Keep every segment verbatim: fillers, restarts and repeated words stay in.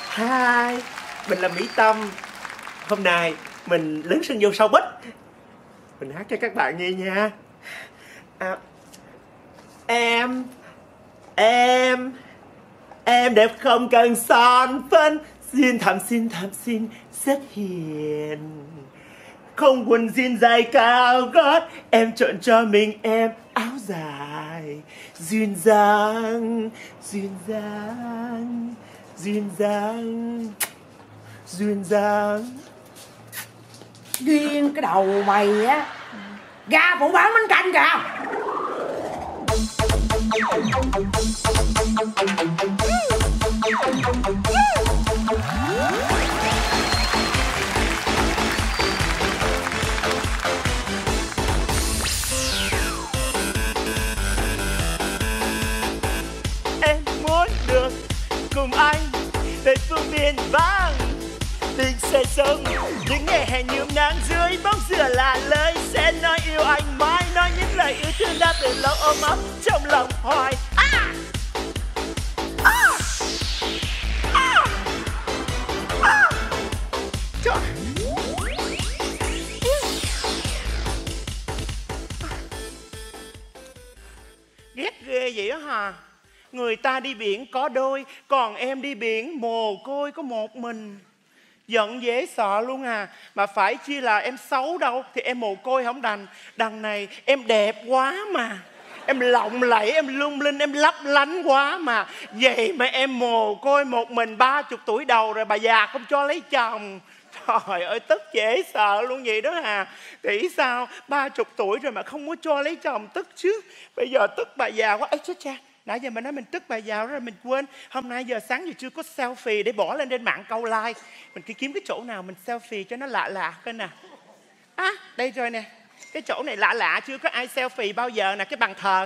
Hi, mình là Mỹ Tâm. Hôm nay mình lấn sân vô showbiz. Mình hát cho các bạn nghe nha. à, Em Em Em đẹp không cần son phấn, xinh thẳm xinh thẳm xinh rất hiền. Không quần jean dài cao gót, em chọn cho mình em áo dài. Duyên dáng, duyên dáng, duyên dáng, duyên dáng. Duyên cái đầu mày á, ra phụ bán bánh canh kìa. Em muốn được cùng anh tới phương biên vắng, tình sẽ sống những ngày hè nhuộm nắng dưới bóng dừa là lời sẽ nói yêu anh mãi, nói những lời yêu thương đã từ lâu ôm ấp trong lòng hoài. À! À! À! À! Trời. Ghét ghê vậy đó hả? Người ta đi biển có đôi, còn em đi biển mồ côi có một mình. Giận dễ sợ luôn à. Mà phải chi là em xấu đâu, thì em mồ côi không đành. Đằng này em đẹp quá mà, em lộng lẫy, em lung linh, em lấp lánh quá mà. Vậy mà em mồ côi một mình, ba chục tuổi đầu rồi bà già không cho lấy chồng. Trời ơi tức dễ sợ luôn vậy đó à. Nghĩ sao ba chục tuổi rồi mà không có cho lấy chồng, tức chứ. Bây giờ tức bà già quá. Ê chết cha, nãy giờ mình nói mình tức bà già rồi mình quên. Hôm nay giờ sáng giờ chưa có selfie để bỏ lên trên mạng câu like. Mình cứ kiếm cái chỗ nào mình selfie cho nó lạ lạ coi nè. À đây rồi nè. Cái chỗ này lạ lạ, chưa có ai selfie bao giờ nè. Cái bàn thờ.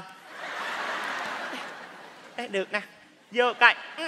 Đây được nè. Vô coi. Ừ.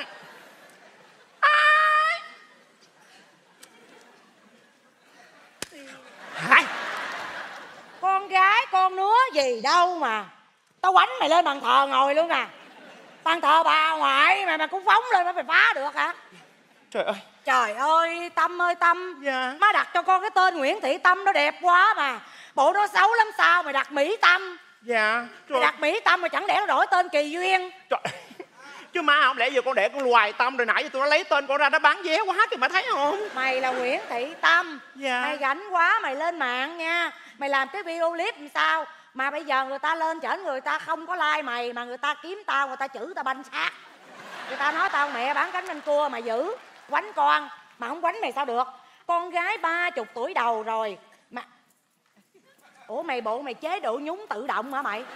Hai. Con gái con nữa gì đâu mà tao quánh mày lên bàn thờ ngồi luôn nè. Bàn thờ bà ngoại mà mày cũng phóng lên mà mày phá được hả? Trời ơi. Trời ơi Tâm ơi Tâm. Dạ. Má đặt cho con cái tên Nguyễn Thị Tâm nó đẹp quá mà. Bộ nó xấu lắm sao mày đặt Mỹ Tâm? Dạ. Mày đặt Mỹ Tâm mà chẳng lẽ nó đổi tên Kỳ Duyên? Trời. Chứ má không lẽ giờ con để con Hoài Tâm rồi nãy giờ tụi nó lấy tên con ra nó bán vé quá kìa, mà thấy không? Mày là Nguyễn Thị Tâm. Dạ. Mày rảnh quá mày lên mạng nha. Mày làm cái video clip làm sao mà bây giờ người ta lên chở người ta không có like mày, mà người ta kiếm tao, người ta chửi tao banh xác. Người ta nói tao mẹ bán cánh canh cua mà giữ quánh con, mà không quánh mày sao được? Con gái ba chục tuổi đầu rồi mà. Ủa mày bộ mày chế độ nhúng tự động hả mày?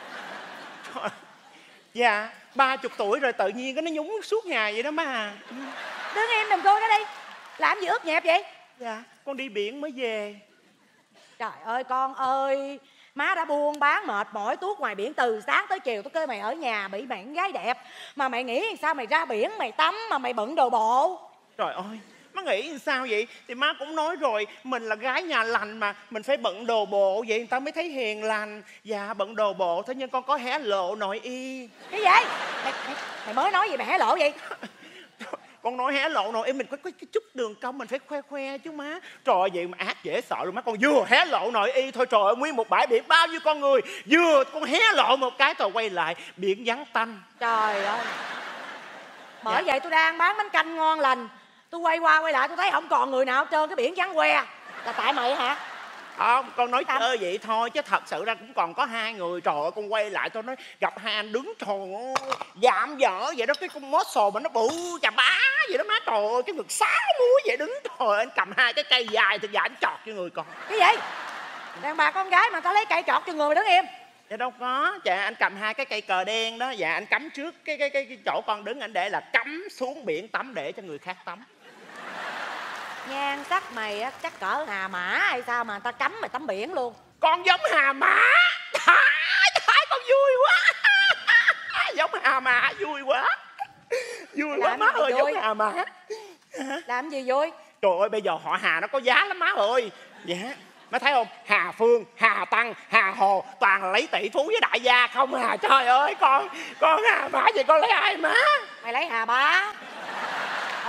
Dạ ba chục tuổi rồi tự nhiên cái nó nhúng suốt ngày vậy đó má à. Đứng im đừng coi nó đi. Làm gì ướt nhẹp vậy? Dạ con đi biển mới về. Trời ơi con ơi, má đã buôn bán mệt mỏi tuốt ngoài biển từ sáng tới chiều. Tôi kêu mày ở nhà bị mày con gái đẹp mà mày nghĩ sao mày ra biển mày tắm mà mày bận đồ bộ? Trời ơi má nghĩ sao vậy? Thì má cũng nói rồi, mình là gái nhà lành mà, mình phải bận đồ bộ vậy người ta mới thấy hiền lành. Dạ bận đồ bộ thế nhưng con có hé lộ nội y. Cái gì? Mày, mày, mày mới nói gì mày hé lộ vậy? Con nói hé lộ nội y mình có cái chút đường cong mình phải khoe khoe chứ má. Trời ơi vậy mà ác dễ sợ luôn má. Con vừa hé lộ nội y thôi trời ơi nguyên một bãi biển bao nhiêu con người, vừa con hé lộ một cái rồi quay lại biển vắng tanh. Trời ơi. Bởi Dạ. vậy tôi đang bán bánh canh ngon lành, tôi quay qua quay lại tôi thấy không còn người nào hết trơn, cái biển vắng que. Là tại mày hả? Không, con nói Sao? chơi vậy thôi chứ thật sự ra cũng còn có hai người. Trời ơi con quay lại tôi nói gặp hai anh đứng trời ơi dạm dở vậy đó, cái con muscle mà nó bự chà bá vậy đó má. Trời ơi cái ngực sáu múi vậy đứng, trời ơi anh cầm hai cái cây dài thì dạ anh chọt cho người con. Cái gì? Đàn bà con gái mà tao lấy cây chọt cho người mà đứng im. Dạ đâu có, dạ anh cầm hai cái cây cờ đen đó, dạ anh cắm trước cái cái cái, cái chỗ con đứng, anh để là cắm xuống biển tắm để cho người khác tắm. Nhan sắc mày á chắc cỡ Hà Mã hay sao mà tao cấm mày tắm biển luôn. Con giống Hà Mã. Thái, thái con vui quá. Giống Hà Mã vui quá. Vui quá má ơi, giống Hà Mã. Làm gì vui? Trời ơi bây giờ họ Hà nó có giá lắm má ơi. Dạ má thấy không, Hà Phương, Hà Tăng, Hà Hồ toàn là lấy tỷ phú với đại gia không à. Trời ơi con con Hà Mã vậy con lấy ai má? Mày lấy Hà Bá.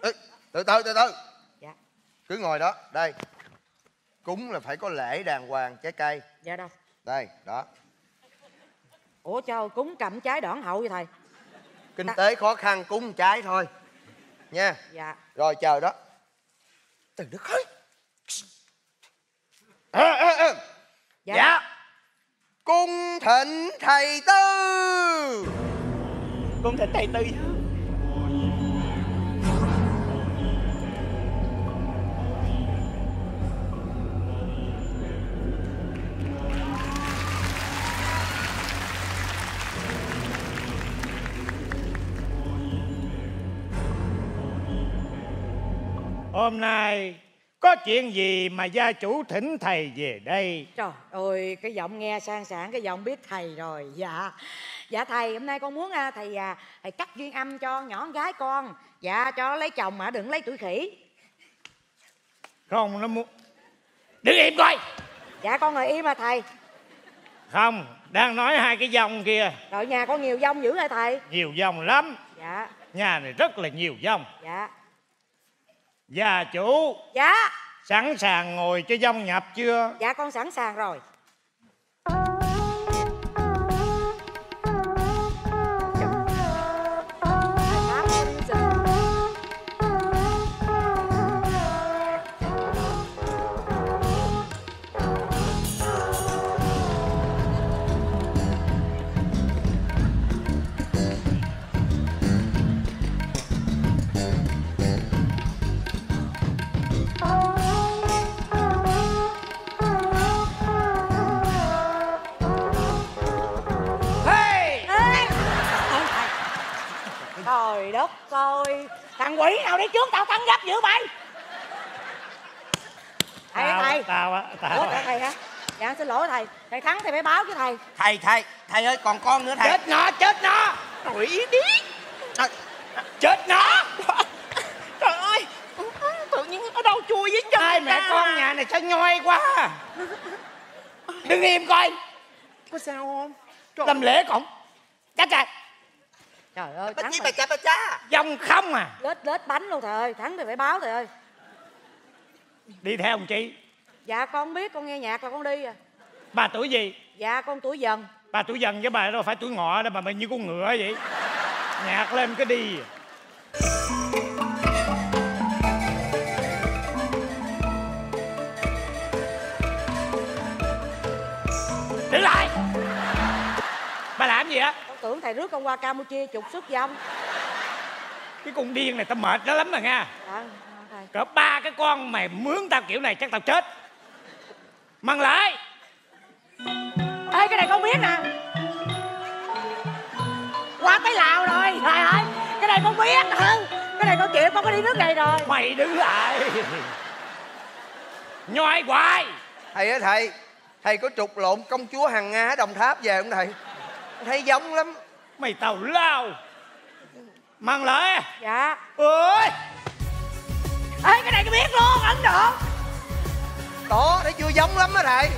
Ê, từ từ từ từ. Dạ. Cứ ngồi đó. Đây. Cúng là phải có lễ đàng hoàng, trái cây. Dạ đâu. Đây, đó. Ủa cho cúng cầm trái đỏn hậu vậy thầy? Kinh Ta... tế khó khăn, cúng một trái thôi nha. Dạ. Rồi chờ đó. Từ đất ơi. À, à, à. Dạ. Dạ. Cung thịnh thầy tư. Cung thỉnh thầy tư. Hôm nay có chuyện gì mà gia chủ thỉnh thầy về đây? Trời ơi, cái giọng nghe sang sảng, cái giọng biết thầy rồi. Dạ. Dạ thầy, hôm nay con muốn à, thầy à, thầy cắt duyên âm cho nhỏ con gái con. Dạ, cho nó lấy chồng mà đừng lấy tuổi khỉ. Không, nó muốn... Đứng im coi. Dạ con ngồi im mà thầy. Không, đang nói hai cái dòng kia. Rồi nhà con nhiều dông dữ hả thầy? Nhiều dòng lắm. Dạ. Nhà này rất là nhiều dòng. Dạ. Gia chủ Dạ. sẵn sàng ngồi cho dòng nhập chưa? Dạ con sẵn sàng rồi. Trời đất ơi, thằng quỷ nào đi trước tao thắng gấp dữ mày. Thầy Tao thầy. Tao á, tao Ủa, á. thầy hả? Dạ xin lỗi thầy. Thầy thắng thầy phải báo với thầy. Thầy, thầy, thầy ơi, còn con nữa thầy. Chết nó, chết nó. Quỷ điếc. À, Chết nó. Trời ơi, tự nhiên ở đâu chui với chân Hai mẹ ta. con nhà này sao nhoi quá. Đứng im coi. Có sao không? Trời Làm lễ còn. Chết trời. Trời ơi, bà thắng chi thầy. bà cha bà cha. Dòng không à. Lết lết bánh luôn thầy ơi. Thắng thì phải báo thầy ơi. Đi theo ông chị. Dạ con biết, con nghe nhạc là con đi à. Bà tuổi gì? Dạ con tuổi dần. Bà tuổi dần với bà đâu phải tuổi ngọ đâu mà bà như con ngựa vậy. Nhạc lên cái đi. Đứng lại. Bà làm gì á? Con tưởng thầy rước con qua Campuchia trục xuất dông. Cái con điên này tao mệt nó lắm rồi nha. Dạ thầy. Cỡ ba cái con mày mướn tao kiểu này chắc tao chết. Măng lại. Ê cái này con biết nè. Qua tới Lào rồi. Trời ơi, cái này con biết. Ừ. Cái này con chịu, con có đi nước này rồi. Mày đứng lại. Nhoi hoài. Thầy ơi thầy, thầy có trục lộn công chúa Hằng Nga ở Đồng Tháp về không thầy? Thấy giống lắm. Mày tào lao. Măng lại. Dạ. Ơi. Ê cái này con biết luôn, Ấn Độ. Đó, thấy chưa, giống lắm á thầy.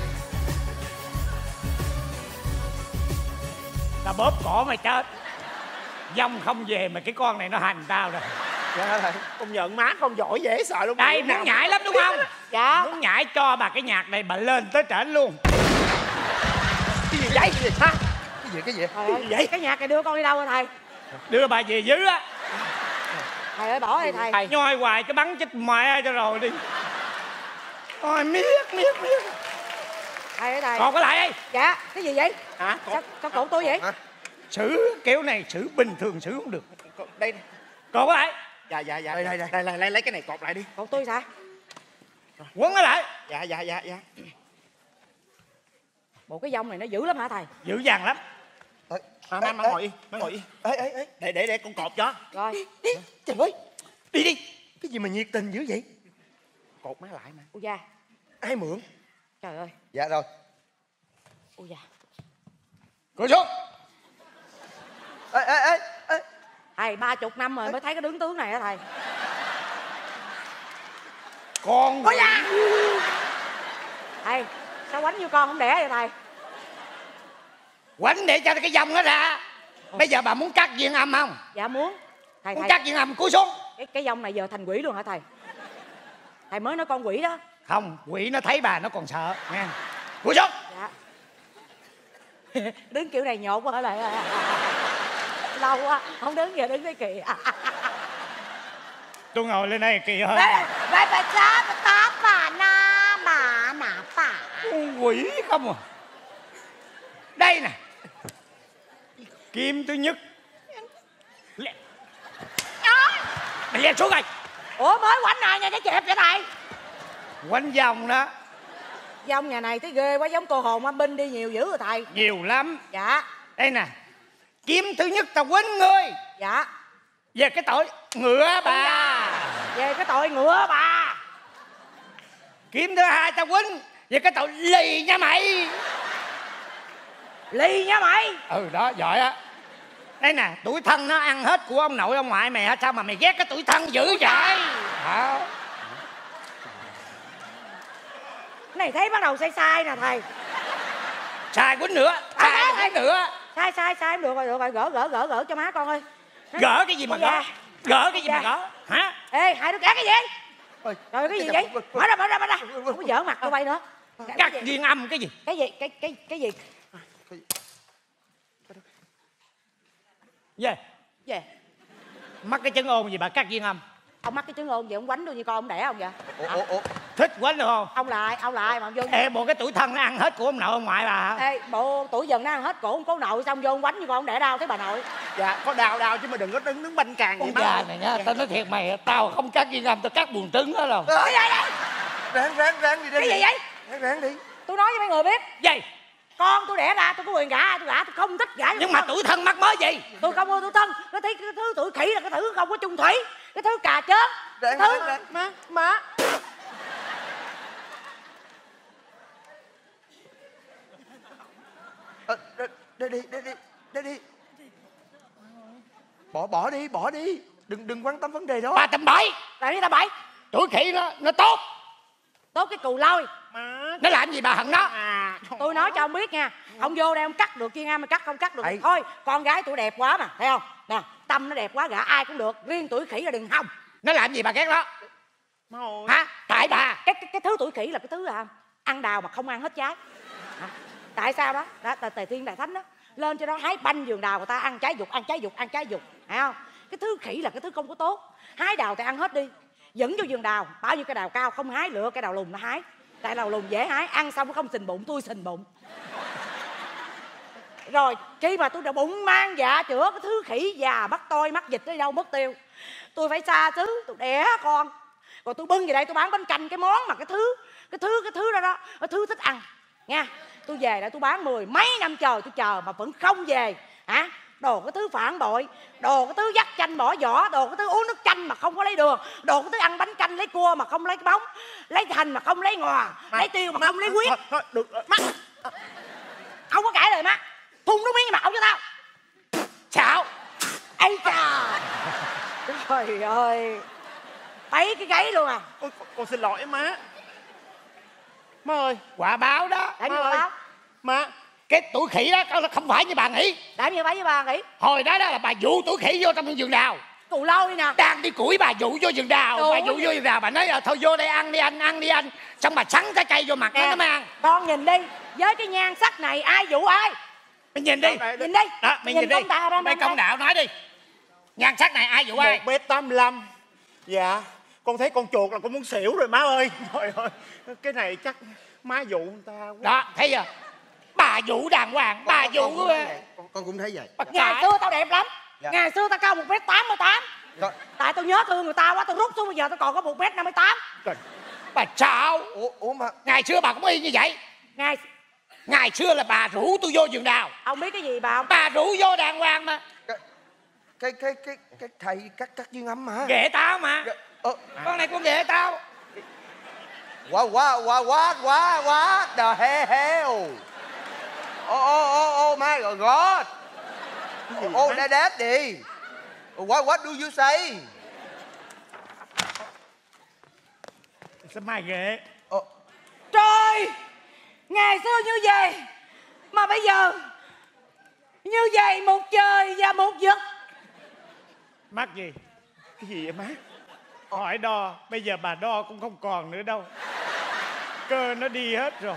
Tao bóp cổ mày chết. Dông không về mà cái con này nó hành tao rồi. Dạ thầy. Công nhận má con giỏi dễ sợ luôn. Đây muốn nhảy lắm đúng không? Dạ. Muốn nhảy cho bà cái nhạc này bà lên tới trển luôn. Cái gì vậy? Cái gì? Hả? Cái gì cái gì? Trời ơi, vậy cái nhạc này đưa con đi đâu rồi thầy? Đưa bà về dưới á. Thầy ơi bỏ đi thầy. Thầy nhoi hoài cái bắn chết mẹ cho rồi đi. Ôi miết miết miết. Thầy ơi thầy. Còn có lại đi. Dạ, cái gì vậy? Hả? Sao, sao cột tôi vậy? Hả? Xử kiểu này xử bình thường xử không được. Đây. Còn có lại. Dạ dạ dạ. Đây, đây, đây. Đây, lấy lấy cái này cột lại đi. Cột tôi sao? Quấn nó lại. Dạ dạ dạ dạ. Bộ cái dông này nó dữ lắm hả thầy? Dữ dằn lắm. Ê, Má ê, má má ê. ngồi yên, má ngồi yên. Ê, ê, ê. Để để để con cột cho. Rồi. Trời ơi. Đi đi. Cái gì mà nhiệt tình dữ vậy? Cột má lại mà. Ui da. Ai mượn? Trời ơi. Dạ rồi. Ui da. Cúi xuống. Ê, ê, ê, ê. Thầy ba chục năm rồi mới thấy cái đứng tướng này hả thầy? Con. Ôi da. Thầy, sao quánh như con không đẻ vậy thầy? Quánh để cho cái dòng nó ra. Bây giờ bà muốn cắt duyên âm không? Dạ muốn. Thầy Muốn thầy. cắt duyên âm cúi xuống. Cái, cái dông này giờ thành quỷ luôn hả thầy? Thầy mới nói con quỷ đó. Không, quỷ nó thấy bà nó còn sợ nghe. Cúi xuống. Dạ. Đứng kiểu này nhột quá lại. Lâu quá không đứng, giờ đứng thấy kỳ. Tôi ngồi lên đây kỳ hơn. Vậy bà cha bà tá bà na bà nà bà. Con quỷ không à. Đây nè. Kim thứ nhất. Lẹ. Mày lên xuống rồi. Ủa mới quánh này nha, cái chẹp vậy thầy. Quánh vòng đó. Dông nhà này thấy ghê quá, giống cô hồn âm binh đi nhiều dữ rồi thầy. Nhiều lắm. Dạ. Đây nè. Kiếm thứ nhất tao quánh ngươi. Dạ. Về cái tội ngựa bà. Về cái tội ngựa bà. Kiếm thứ hai tao quánh về cái tội lì nha mày. Lì nha mày. Ừ đó, giỏi á. Đây nè, tuổi thân nó ăn hết của ông nội ông ngoại mày hả? Sao mà mày ghét cái tuổi thân dữ vậy? Hả? Này thấy bắt đầu sai sai nè thầy. Sai quýnh nữa, sai À, quýnh nữa. Sai sai sai được rồi, được rồi, gỡ gỡ gỡ gỡ cho má con ơi. Gỡ cái gì mà gỡ? Gỡ cái gì mà gỡ? Hả? Ê, hai đứa cắt cái gì? Trời, cái gì vậy? Mở ra, mở ra, mở ra. Không có giỡn mặt tụi bay nữa. Cắt duyên âm cái gì? Cái gì? Cái cái cái gì? Về. Về. Mắc cái chân ôn gì bà cắt duyên âm? Ông mắc cái trứng ôn vậy ông quánh đâu như con ông đẻ không vậy? Ủa, ủa, ủa. Thích quánh được không? Ông lại, ông lại mà ông vô. Ê, bộ cái tuổi thân nó ăn hết của ông nội ông ngoại bà hả? Ê, bộ tuổi dần nó ăn hết cổ ông cố nội, xong vô ông quánh như con ông đẻ đau thấy bà nội. Dạ có đau đau chứ mà đừng có đứng đứng banh càng Con vậy già má. này nha, tao nói thiệt mày, tao không cắt duyên âm, tao cắt buồng trứng đó rồi. Cái gì vậy? Ráng, ráng, ráng đi. Cái gì vậy? Ráng, ráng đi. Tôi nói với mấy người biết, Gì? con tôi đẻ ra tôi có quyền gả, tôi gả, tôi không thích gả. Nhưng mà tuổi thân mắc mới gì? tôi không ưa tôi thân, nó thấy cái thứ tuổi khỉ là cái thứ không có chung thủy, cái thứ cà chớn, cái Ráng, thứ ráng, ráng. Má, má. Ờ, đây đi, đây đi, đây đi. Bỏ, bỏ đi, bỏ đi. Đừng, đừng quan tâm vấn đề đó. Ba trăm bảy. lại đi ta bảy. Tuổi khỉ nó, nó tốt. Tốt cái cù lôi. Má. Nó làm gì bà hận nó? À, Tôi nói cho ông biết nha, ông vô đây ông cắt được chuyên am mà cắt không cắt được Ê. thôi. Con gái tuổi đẹp quá mà, thấy không? Nè, tâm nó đẹp quá gả ai cũng được, riêng tuổi khỉ là đừng hòng. Nó làm gì bà ghét nó? má ơi. Hả? Tại bà. Cái cái, cái thứ tuổi khỉ là cái thứ là ăn đào mà không ăn hết trái. Hả? Tại sao đó? Đó là Tề Thiên Đại Thánh đó. Lên cho nó hái banh vườn đào người ta ăn trái dục, ăn trái dục, ăn trái dục, thấy không? Cái thứ khỉ là cái thứ không có tốt. Hái đào thì ăn hết đi. Dẫn vô vườn đào, bao nhiêu cây đào cao không hái lựa cây đào lùn nó hái. Tại đào lùn dễ hái, ăn xong nó không sình bụng, tôi sình bụng. Rồi khi mà tôi đã bụng mang dạ chữa cái thứ khỉ già bắt tôi mắc dịch đi đâu mất tiêu, tôi phải xa xứ tôi đẻ con, rồi tôi bưng về đây tôi bán bánh canh, cái món mà cái thứ cái thứ cái thứ đó đó cái thứ thích ăn nha. Tôi về đây tôi bán mười mấy năm trời tôi chờ mà vẫn không về hả? Đồ cái thứ phản bội, đồ cái thứ dắt chanh bỏ vỏ, đồ cái thứ uống nước chanh mà không có lấy đường, đồ cái thứ ăn bánh canh lấy cua mà không lấy cái bóng, lấy hành mà không lấy ngò, lấy tiêu mà không lấy huyết. Thôi, thôi được rồi, má. Không có cãi lời má, phun nước miếng vào mặt ông cho tao. Xạo. Ây chà. Trời ơi, thấy cái gáy luôn à. Ôi, con, con xin lỗi má. Má ơi. Quả báo đó. Để Má như ơi. báo. Má. Cái tuổi khỉ đó nó không phải như bà nghĩ. Để như báo với bà nghĩ. Hồi đó đó là bà dụ tuổi khỉ vô trong vườn đào. Cù lâu đi nè. Đang đi củi bà dụ vô vườn đào. Trời Bà ơi. dụ vô vườn đào bà nói là thôi vô đây ăn đi anh, ăn đi anh. Xong bà sắn trái cây vô mặt nó nó mới ăn. Con nhìn đi, với cái nhan sắc này ai dụ ai? Mày nhìn đi. Nhìn đi. Đó, mày nhìn đi. công đạo ra Mày em công đây. đạo nói đi. Nhan sắc này ai dụ ai? Một mét tám mươi lăm. Dạ. Con thấy con chuột là con muốn xỉu rồi má ơi. Trời ơi. Cái này chắc má dụ người ta quá. Đó, thấy chưa? Bà dụ đàng hoàng, bà Con- dụ con cũng thấy vậy. Con, con cũng thấy vậy. bà Ngày cãi. xưa tao đẹp lắm. Dạ. Ngày xưa tao cao một mét tám mươi tám. Rồi. Tại tao nhớ thương người ta quá, tao rút xuống bây giờ tao còn có một mét năm mươi tám. Trời. Bà sao? Ủa, ủa mà Ngày xưa bà cũng y như vậy. Ngày Ngày xưa là bà rủ tôi vô vườn đào. ông biết cái gì bà không? Bà rủ vô đàng hoàng mà. cái cái cái cái, cái thầy cắt cắt duyên âm mà. Ghệ tao mà. Ờ, Con này con ghệ tao. what what what what what what the hell? Oh oh oh oh my god. Oh that daddy. What what do you say? Sao mai ghệ? Ờ, Trời, ngày xưa như vậy mà bây giờ như vậy, một trời và một vực. Mắc gì? Cái gì vậy má? Hỏi đo, bây giờ bà đo cũng không còn nữa đâu. Cơ nó đi hết rồi.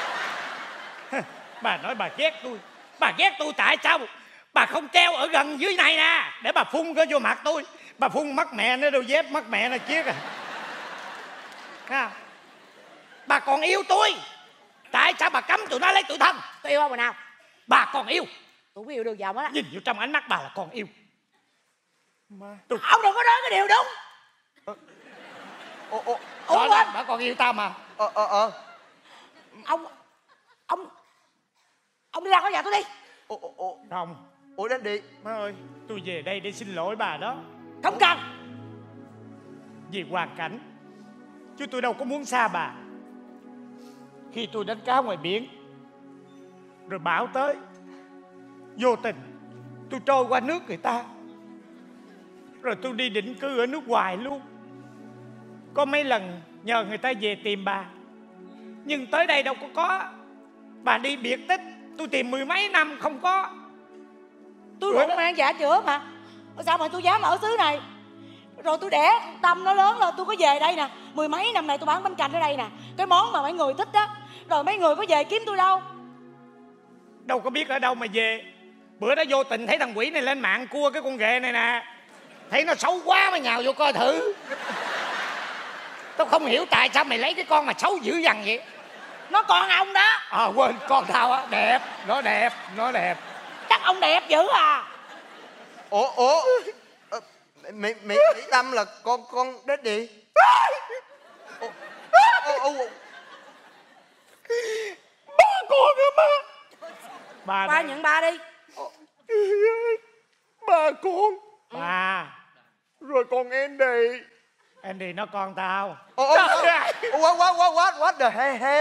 Bà nói bà ghét tôi. Bà ghét tôi tại sao bà không treo ở gần dưới này nè, để bà phun cái vô mặt tôi. Bà phun mắt mẹ nó đâu dép, mắt mẹ nó chiếc à. Ha. Bà còn yêu tôi, tại sao bà cấm tụi nó lấy tụi thân? Tôi yêu ông mà nào? Bà còn yêu. Tôi có yêu được vòng á. Nhìn vô trong ánh mắt bà là còn yêu. Má. Tôi... Ông đừng có nói cái điều đúng. Ồ, ồ, Rõ ràng bà còn yêu tao mà. ờ, ờ, ờ. Ông... Ông... Ông đi ra khỏi nhà tôi đi. Ồ, ồ, ồ. Không. Ủa Daddy. Má ơi, Tôi về đây để xin lỗi bà đó. Không cần. Vì hoàn cảnh, chứ tôi đâu có muốn xa bà. Khi tôi đánh cá ngoài biển, rồi bão tới, vô tình tôi trôi qua nước người ta, rồi tôi đi định cư ở nước ngoài luôn. Có mấy lần nhờ người ta về tìm bà, nhưng tới đây đâu có có. Bà đi biệt tích, tôi tìm mười mấy năm không có. Tôi rụng mang dạ chữa mà. Sao mà tôi dám ở xứ này? Rồi tôi đẻ Tâm nó lớn rồi tôi có về đây nè. Mười mấy năm này tôi bán bánh canh ở đây nè. Cái món mà mấy người thích đó. Rồi mấy người có về kiếm tôi đâu? Đâu có biết ở đâu mà về. Bữa đó vô tình thấy thằng quỷ này lên mạng cua cái con ghệ này nè. Thấy nó xấu quá mà nhào vô coi thử. Tôi không hiểu tại sao mày lấy cái con mà xấu dữ dằn vậy. Nó con ông đó. À quên, con tao á, đẹp, nó đẹp, nó đẹp. Chắc ông đẹp dữ à. Ủa, ủa. Ờ, Mỹ, Mỹ, Mỹ Tâm là con, con Daddy. Ủa, ủa, ủa. ba con hả má? Ba Ba nhận ba đi. Ba con. Ba. Rồi còn Andy. Andy nó con tao. Ủa, ủa, ủa, what, what, what, what, what the hell, hell?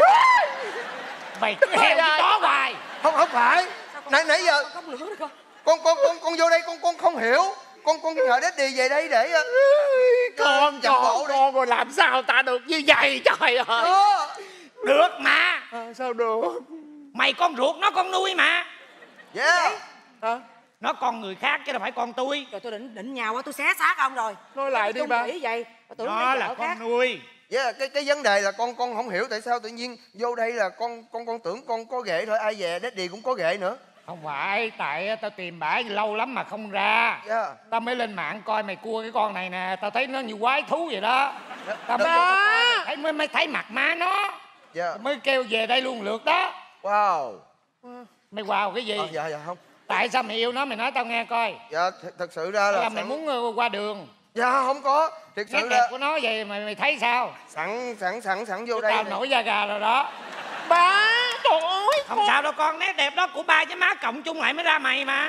Mày cứ heo với chó hoài. Không, không phải. Nãy nãy giờ Không lửa được con. con con con con vô đây con con không hiểu. Con con nhờ Daddy về đây để uh, Con chậm con bộ đi. con rồi làm sao ta được như vậy trời ơi. Đó. Được mà. À, sao được? Mày con ruột nó con nuôi mà. Yeah. Hả? Nó con người khác chứ đâu phải con tôi. Rồi tôi định định nhào qua tôi xé xác ông rồi. Nói lại đi ba. Nghĩ vậy. Tôi tưởng Nó mấy là vợ con khác. nuôi. Yeah, cái cái vấn đề là con con không hiểu tại sao tự nhiên vô đây là con con con tưởng con có ghệ thôi, ai về Daddy cũng có ghệ nữa. Không phải, tại tao tìm bả lâu lắm mà không ra. Yeah. Tao mới lên mạng coi mày cua cái con này nè. Tao thấy nó như quái thú vậy đó. Tao mới, Ba. thấy, mới, mới thấy mặt má nó. Yeah. Mới kêu về đây luôn lượt đó. Wow. Mày wow cái gì? Ờ, dạ dạ không. Tại sao mày yêu nó mày nói tao nghe coi. Dạ th thật sự ra là Là mày sẵn... muốn ờ, qua đường. Dạ không có. Thật Nét sự đẹp là của nó vậy mày mày thấy sao? sẵn sẵn sẵn sẵn vô đây. Tao này. nổi da gà rồi đó. Ba. Trời ơi. Không sao đâu con, nét đẹp đó của ba với má cộng chung lại mới ra mày mà.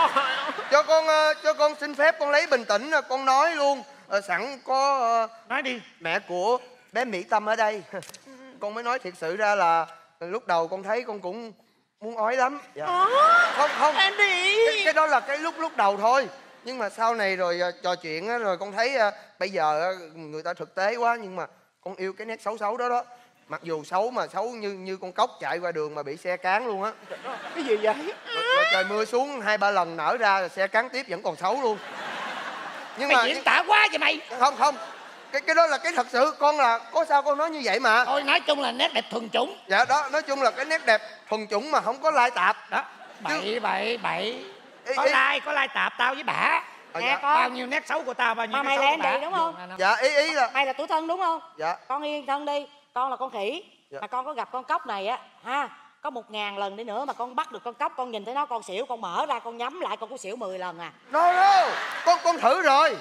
Cho con ờ, cho con xin phép con lấy bình tĩnh, con nói luôn. Ờ, sẵn có ờ, Nói đi. mẹ của bé Mỹ Tâm ở đây. Con mới nói thiệt sự ra là lúc đầu con thấy con cũng muốn ói lắm. Dạ. Không không. Andy. Cái, cái đó là cái lúc lúc đầu thôi. Nhưng mà sau này rồi uh, trò chuyện á, rồi con thấy uh, bây giờ uh, người ta thực tế quá, nhưng mà con yêu cái nét xấu xấu đó đó. Mặc dù xấu mà xấu như như con cóc chạy qua đường mà bị xe cán luôn á. Cái gì vậy? Rồi, rồi trời mưa xuống hai ba lần nở ra rồi xe cán tiếp vẫn còn xấu luôn. Nhưng Mày mà diễn tả quá vậy mày. không không. Cái cái đó là cái thật sự, con là có sao con nói như vậy mà. Thôi nói chung là nét đẹp thuần chủng. Dạ đó, nói chung là cái nét đẹp thuần chủng mà không có lai tạp. Đó. Bậy bậy bậy. Ý, Có ý. like, có like tạp tao với bả. Ờ, Nè dạ. con. Bao nhiêu nét xấu của tao, bao nhiêu Mà nét mày xấu là của bả. Andy đúng không? Dạ ý ý là Mày là tuổi thân đúng không? dạ. Con yên thân đi. Con là con khỉ. Dạ. Mà con có gặp con cóc này á ha, có một ngàn lần đi nữa mà con bắt được con cóc, con nhìn thấy nó con xỉu, con mở ra con nhắm lại con có xỉu mười lần à. No no, con con thử rồi.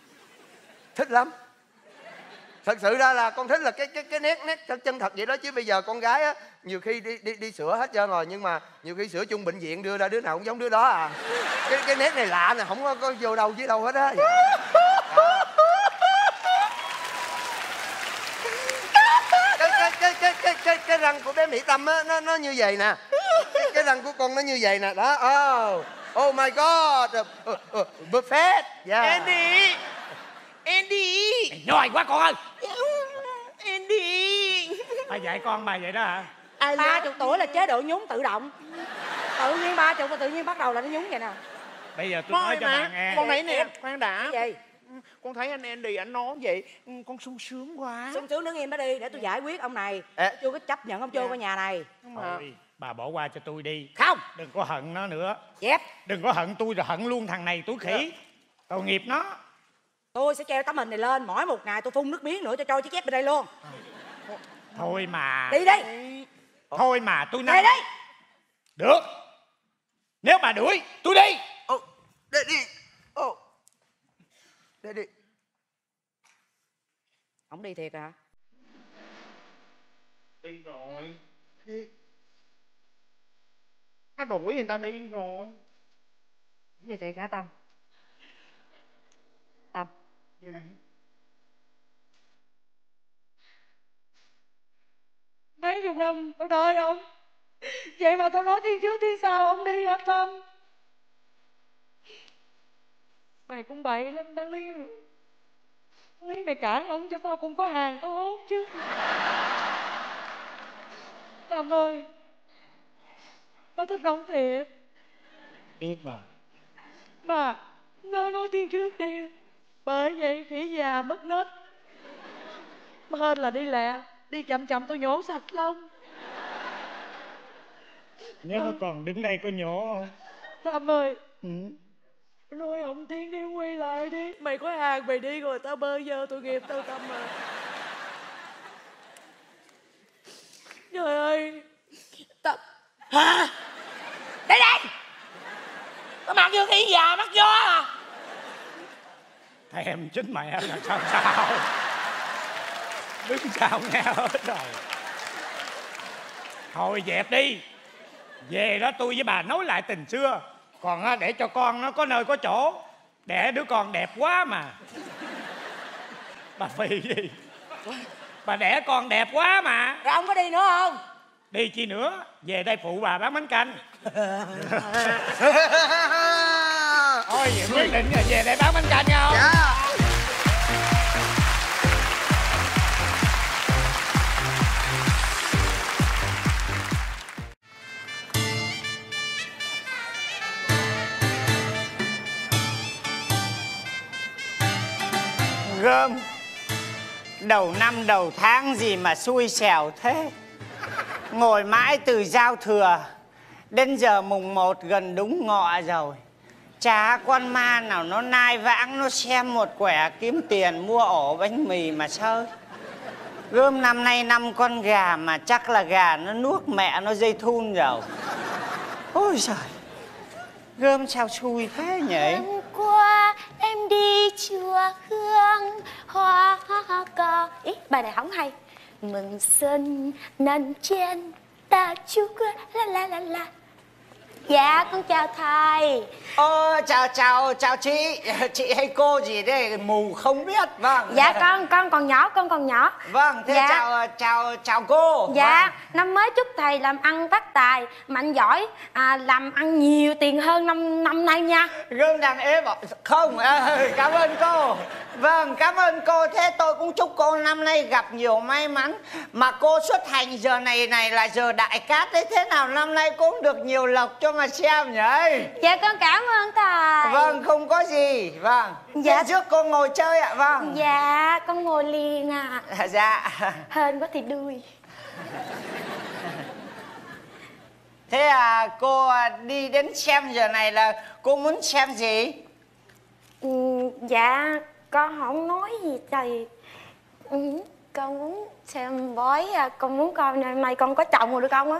Thích lắm. Thật sự ra là con thích là cái cái cái nét nét chân thật vậy đó, chứ bây giờ con gái á nhiều khi đi đi đi sửa hết trơn rồi, nhưng mà nhiều khi sửa chung bệnh viện đưa ra đứa nào cũng giống đứa đó à. Cái cái nét này lạ nè, không có, có vô đâu với đâu hết á. Cái cái cái cái cái cái cái răng của bé Mỹ Tâm á nó nó như vậy nè. Cái, cái răng của con nó như vậy nè đó. Oh, oh my god. Uh, uh, perfect. Yeah. Andy. Andy. Mày nhoi quá con ơi. Andy. Bà dạy con bà vậy đó hả? Ai Ba love chục tuổi là chế độ nhúng tự động. Tự nhiên ba chục và tự nhiên bắt đầu là nó nhúng vậy nè. Bây giờ tôi nói cho bà nghe. con thấy nè, khoan đã. Cái gì? Con thấy anh Andy anh nói vậy, con sung sướng quá. Sung sướng đứng im đó đi, để tôi giải quyết ông này. Ê. Chưa có chấp nhận ông vô qua nhà này. Thôi bà bỏ qua cho tôi đi. Không. Đừng có hận nó nữa. Dẹp. Đừng có hận tôi rồi hận luôn thằng này túi khỉ. Tội nghiệp nó. Tôi sẽ treo tấm hình này lên, mỗi một ngày tôi phun nước miếng nữa cho trôi chiếc dép bên đây luôn. Thôi mà. Đi đi. Thôi mà tôi nói. Đi đi. Được. Nếu bà đuổi tôi đi. Ồ, để đi. Ồ, để đi. Ông đi thiệt hả? Đi rồi. Nó đuổi người ta đi rồi. Gì thiệt hả Tâm? Tâm. Mấy chục năm tôi đợi ông, vậy mà tôi nói thiên trước thiên sau ông đi hả Tâm? Mày cũng bậy lắm đó Lý. Lý mày cản ông cho tao cũng có hàng tao hốt chứ. Tâm ơi, nó thích ông thiệt. Biết mà. Mà nó nói thiên trước đi, bởi vậy khỉ già mất nết. Mà hên là đi lẹ, đi chậm chậm tôi nhổ sạch lông. Nếu nó còn đứng đây có nhổ không? Tâm ơi, Ừ. nói ông Thiên đi quay lại đi. Mày có hàng mày đi rồi tao bơ vơ tội nghiệp tao Tâm à. Trời ơi. Tâm. Hả? Đây đây. Có mặt vô khỉ già mắc gió à? Thèm chết mẹ là sao sao? Đứng sao nghe hết rồi. Thôi dẹp đi. Về đó tôi với bà nói lại tình xưa. Còn á, để cho con nó có nơi có chỗ. Đẻ đứa con đẹp quá mà. Bà Phi đi. Bà đẻ con đẹp quá mà. Rồi ông có đi nữa không? Đi chi nữa. Về đây phụ bà bán bánh canh. Thôi vậy quyết định là về đây bán bánh canh không? Dạ. Gơm, đầu năm đầu tháng gì mà xui xẻo thế. Ngồi mãi từ giao thừa đến giờ mùng một gần đúng ngọ rồi. Chả con ma nào nó nai vãng nó xem một quẻ kiếm tiền mua ổ bánh mì mà sơi. Gơm năm nay năm con gà mà chắc là gà nó nuốt mẹ nó dây thun rồi. Ôi giời, Gơm sao xui thế nhỉ? Hôm qua em đi chùa Hương hoa cỏ. Ý, bài này không hay. Mừng xuân năm trên ta chúc la la la la. Dạ con chào thầy. Ờ, chào chào chào chị. Chị hay cô gì đây mù không biết. Vâng. Dạ con con còn nhỏ, con còn nhỏ. Vâng, thế Dạ. chào chào chào cô. Dạ, Vâng. năm mới chúc thầy làm ăn phát tài, mạnh giỏi, à, làm ăn nhiều tiền hơn năm năm nay nha. Gươm đàn ế bảo không. À, cảm ơn cô. Vâng, cảm ơn cô. Thế tôi cũng chúc cô năm nay gặp nhiều may mắn. Mà cô xuất hành giờ này này là giờ đại cát đấy. Thế nào năm nay cũng được nhiều lộc cho mà xem nhỉ? Dạ con cảm ơn thầy. Vâng, không có gì. Vâng. Dạ. Thế trước cô ngồi chơi ạ. Vâng. Dạ con ngồi liền à. Dạ. Hên quá thì đuôi. Thế à, cô đi đến xem giờ này là cô muốn xem gì? Ừ, dạ con không nói gì thầy. Ừ, con muốn xem bói à, con muốn coi năm nay con có chồng rồi được không á?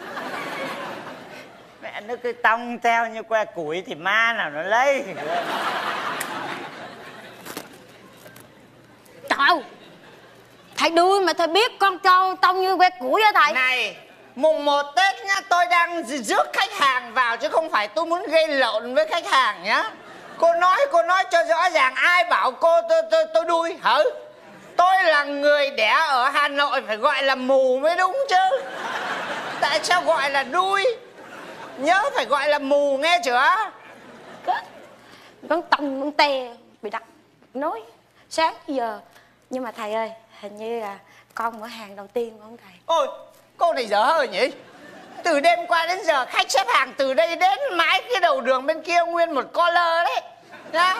Mẹ nó cứ tông theo như que củi thì ma nào nó lấy. Trời ơi, thầy đuôi mà thầy biết con trâu tông như que củi hả thầy? Này, mùng một Tết nhá, tôi đang rước khách hàng vào chứ không phải tôi muốn gây lộn với khách hàng nhá. Cô nói, cô nói cho rõ ràng, ai bảo cô tôi tôi tôi đuôi hả? Tôi là người đẻ ở Hà Nội phải gọi là mù mới đúng chứ. Tại sao gọi là đuôi? Nhớ phải gọi là mù nghe chưa? Con tông con tè bị đặt nói sáng giờ. Nhưng mà thầy ơi, hình như là con mở hàng đầu tiên phải không thầy? Ôi, cô này dở hơi nhỉ? Từ đêm qua đến giờ khách xếp hàng từ đây đến mãi cái đầu đường bên kia nguyên một co lơ đấy nhá.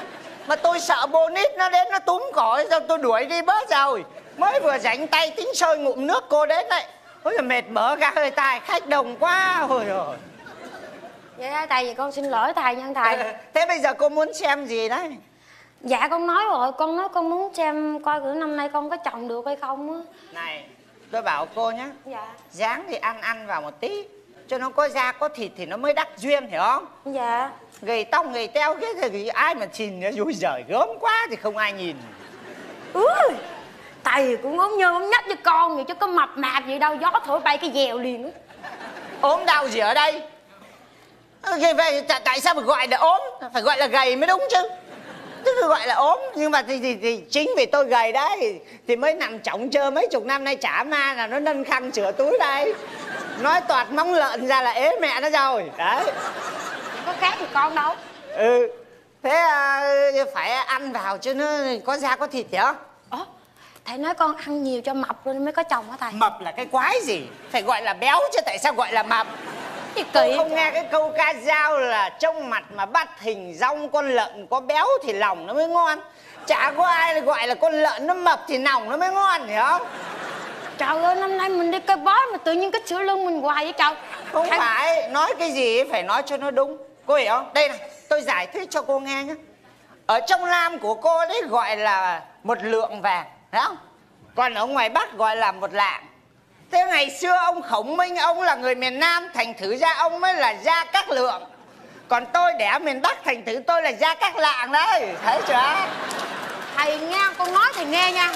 Mà tôi sợ bonít nó đến nó túm cổ, xong tôi đuổi đi bớt rồi. Mới vừa rảnh tay tính sôi ngụm nước cô đến đấy. Ôi là mệt bở ra hơi tài, khách đông quá. Ôi rồi. Vậy dạ, thầy vậy con xin lỗi thầy nha thầy. Thế bây giờ cô muốn xem gì đấy? Dạ con nói rồi, con nói con muốn xem coi thử năm nay con có chồng được hay không á. Này, tôi bảo cô nhá. Dạ. Dáng thì ăn ăn vào một tí, cho nó có da có thịt thì nó mới đắc duyên, hiểu không? Dạ. Gầy tóc gầy teo cái thì ai mà nhìn nó rui rời gớm quá thì không ai nhìn. Ui, thầy cũng ốm nhơ ốm nhách với con vậy chứ có mập mạp gì đâu, gió thổi bay cái dèo liền á. Ốm đau gì ở đây? Gầy về tại sao phải gọi là ốm? Phải gọi là gầy mới đúng chứ. Tức là gọi là ốm, nhưng mà thì, thì, thì chính vì tôi gầy đấy thì mới nằm chỏng chơ mấy chục năm nay chả ma là nó nâng khăn sửa túi đây. Nói toạt móng lợn ra là ế mẹ nó rồi. Đấy. Có khác thì con đâu. Ừ. Thế uh, phải ăn vào cho nó có da có thịt hiểu không? Ủa, thầy nói con ăn nhiều cho mập lên mới có chồng hả thầy? Mập là cái quái gì? Phải gọi là béo chứ tại sao gọi là mập? Gì Tôi kỳ. không nghe cái câu ca dao là trông mặt mà bắt hình dong con lợn có béo thì lòng nó mới ngon. Chả có ai gọi là con lợn nó mập thì nòng nó mới ngon, hiểu không? Trời ơi, năm nay mình đi cây bói mà tự nhiên cái sữa lưng mình hoài vậy trời. Không Thầy... phải, nói cái gì phải nói cho nó đúng. Cô hiểu không? Đây này, tôi giải thích cho cô nghe nhé. Ở trong Nam của cô đấy gọi là một lượng vàng, thấy không? Còn ở ngoài Bắc gọi là một lạng. Thế ngày xưa ông Khổng Minh, ông là người miền Nam, thành thử ra ông mới là Gia Cát Lượng. Còn tôi đẻ miền Bắc, thành thử tôi là Gia Cát Lạng đấy, thấy chưa? Thầy nghe, con nói thầy nghe nha.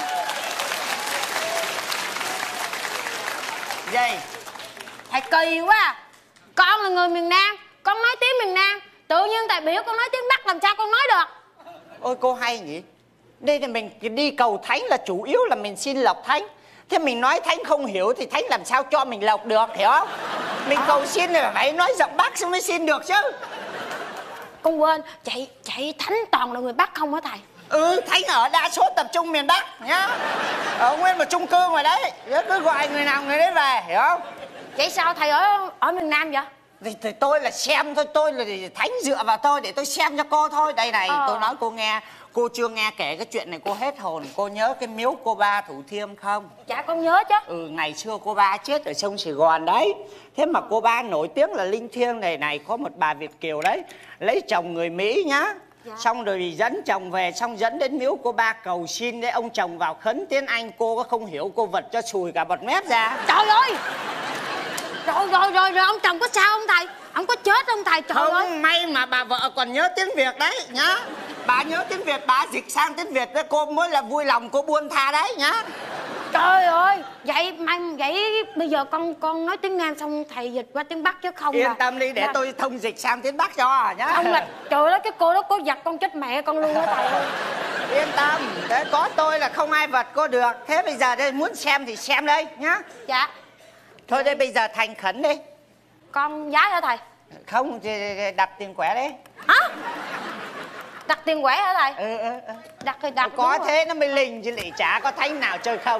Gì? Thầy kỳ quá à. Con là người miền Nam, con nói tiếng miền Nam. Tự nhiên thầy biểu con nói tiếng Bắc làm sao con nói được? Ôi cô hay nhỉ. Đây là mình đi cầu thánh là chủ yếu là mình xin lộc thánh. Thế mình nói thánh không hiểu thì thánh làm sao cho mình lộc được, hiểu không? Mình cầu xin thì phải nói giọng Bắc xong mới xin được chứ. Con quên, chạy chạy thánh toàn là người Bắc không hả thầy? Ừ, thánh ở đa số tập trung miền Bắc nhá. Ở nguyên một chung cư ngoài đấy, cứ gọi người nào người đấy về, hiểu không? Vậy sao thầy ở ở miền Nam vậy? Thì, thì tôi là xem thôi, tôi là thánh dựa vào tôi để tôi xem cho cô thôi. Đây này, ờ. tôi nói cô nghe. Cô chưa nghe kể cái chuyện này cô hết hồn. Cô nhớ cái miếu cô ba Thủ Thiêm không? Dạ con nhớ chứ. Ừ, ngày xưa cô ba chết ở sông Sài Gòn đấy. Thế mà cô ba nổi tiếng là linh thiêng này này. Có một bà Việt kiều đấy, lấy chồng người Mỹ nhá. Dạ. Xong rồi dẫn chồng về, xong dẫn đến miếu cô ba cầu xin để ông chồng vào khấn tiếng Anh. Cô có không hiểu, cô vật cho sùi cả bọt mép ra. Trời ơi. Rồi rồi rồi rồi ông chồng có sao không thầy? Ông có chết không thầy? Trời không, ơi. may mà bà vợ còn nhớ tiếng Việt đấy nhá. Bà nhớ tiếng Việt, bà dịch sang tiếng Việt đấy, cô mới là vui lòng cô buông tha đấy nhá. Trời ơi, vậy may vậy bây giờ con con nói tiếng Nam xong thầy dịch qua tiếng Bắc chứ không. Yên là, tâm đi để là... tôi thông dịch sang tiếng Bắc cho nhá. Không là trời ơi cái cô đó có giặt con chết mẹ con luôn á thầy ơi. Yên tâm, để có tôi là không ai vật cô được. Thế bây giờ đây muốn xem thì xem đây nhá. Dạ. Thôi đây bây giờ thành khẩn đi. Con giái hả thầy? Không thì đặt tiền quẻ đấy. Hả? Đặt tiền quẻ hả thầy? Ừ, ừ, ừ. Đặt thì đặt. Có thế nó mới linh chứ lại chả có thánh nào chơi không.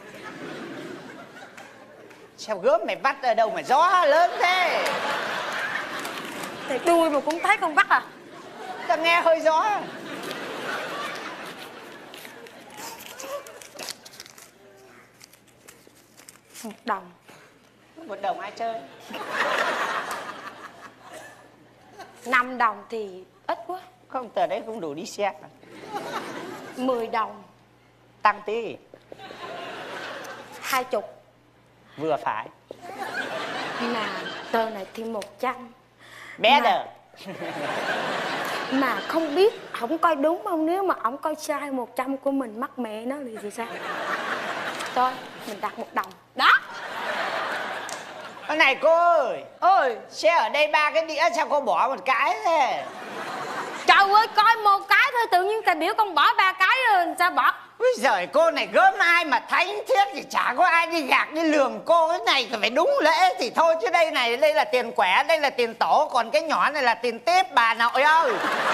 Sao gớm mày bắt ở đâu mà gió lớn thế? Thì đuôi mà cũng thấy con bắt à? Ta nghe hơi gió. Một đồng. Một đồng ai chơi? Năm đồng thì ít quá. Không, tờ đấy không đủ đi xe. Mười đồng. Tăng tí. Hai chục. Vừa phải. Mà tờ này thì một trăm. Bé mà, đờ. Mà không biết ổng coi đúng không? Nếu mà ổng coi sai một trăm của mình mắc mẹ nó thì, thì sao? Thôi mình đặt một đồng. Đó. Cái này cô ơi. Ơi. Xe ở đây ba cái đĩa sao cô bỏ một cái thế? Trời ơi coi một cái thôi tự nhiên thầy biểu con bỏ ba cái rồi sao bỏ? Úi giời, cô này gớm ai mà thánh thiết thì chả có ai đi gạt đi lường cô. Cái này phải đúng lễ thì thôi chứ đây này, đây là tiền quẻ, đây là tiền tổ. Còn cái nhỏ này là tiền tiếp bà nội ơi.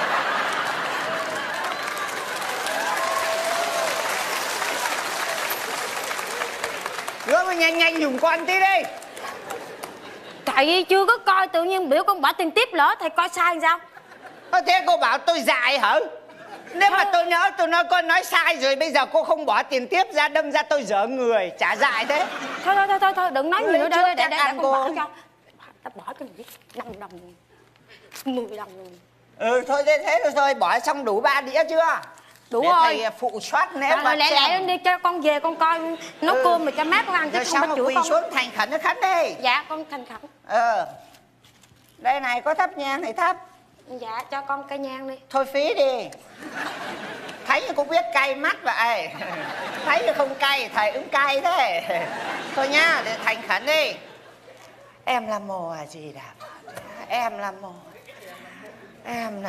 Gớm nhanh nhanh dùng con tí đi. Thầy chưa có coi tự nhiên biểu con bỏ tiền tiếp lỡ thầy coi sai sao? Thế cô bảo tôi dại hả? Nếu mà tôi nhớ tôi nói con nói sai rồi, bây giờ cô không bỏ tiền tiếp ra, đâm ra tôi dở người trả dại thế. Thôi thôi thôi thôi, thôi đừng nói nhiều nữa, để để để ăn con bỏ cô. cho. Ta bỏ cái này năm đồng, mười đồng. Ừ thôi thế thế rồi thôi, bỏ xong đủ ba đĩa chưa? Đủ để rồi. thầy phụ soát nếu Rồi mà lẹ lẹ đi cho con về con coi nấu Ừ. cơm mà cho má con ăn chứ rồi không xong bắt rồi chửi quỳ con. xuống thành khẩn nó khấn đi. Dạ con thành khẩn. Ờ đây này có thắp nhang thì thắp. Dạ cho con cây nhang đi. Thôi phí đi. Thấy cũng biết cay mắt vậy. Thấy không cay thầy ứng cay thế. Thôi nhá, để thành khẩn đi. Em là mồ à gì đã. Em là mồ. Em là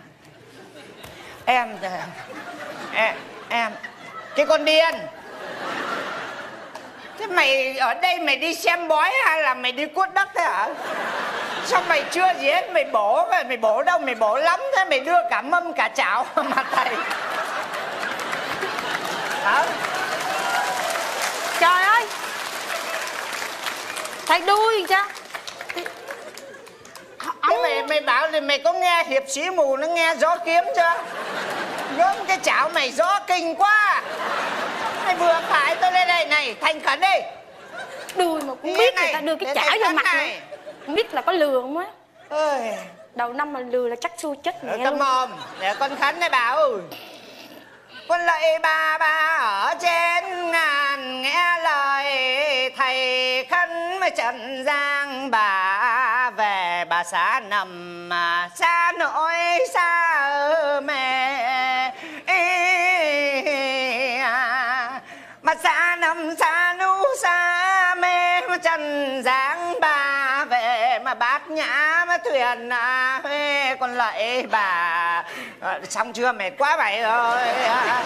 Em là Em Em Cái con điên. Thế mày ở đây mày đi xem bói hay là mày đi cuốt đất thế hả? Sao mày chưa gì hết, mày bổ mày, mày bổ đâu, mày bổ lắm thế, mày đưa cả mâm cả chảo mà thầy. Hả? Trời ơi, thầy đuôi cha. Thế mày, mày bảo thì mày có nghe hiệp sĩ mù nó nghe gió kiếm chưa? Gớm cái chảo mày gió kinh quá. Mày vừa phải tôi lên đây này, thành khẩn đi. Đuôi mà cũng Thế biết này, người ta đưa để cái thầy chảo vô khấn mặt này. này. Không biết là có lừa không á. Ơi. Đầu năm mà lừa là chắc xui chết mẹ Cầm luôn. mồm, để con khấn này bảo. Con lạy ba ba ở trên ngàn, nghe lời thầy khấn với trần gian. Bà về bà xã nằm mà xa nỗi xa mẹ. Mà xa nằm xa nú xa mẹ, trần gian bà về mà bát nhã mà thuyền à, con lạy bà. À, xong chưa, mệt quá vậy rồi. À.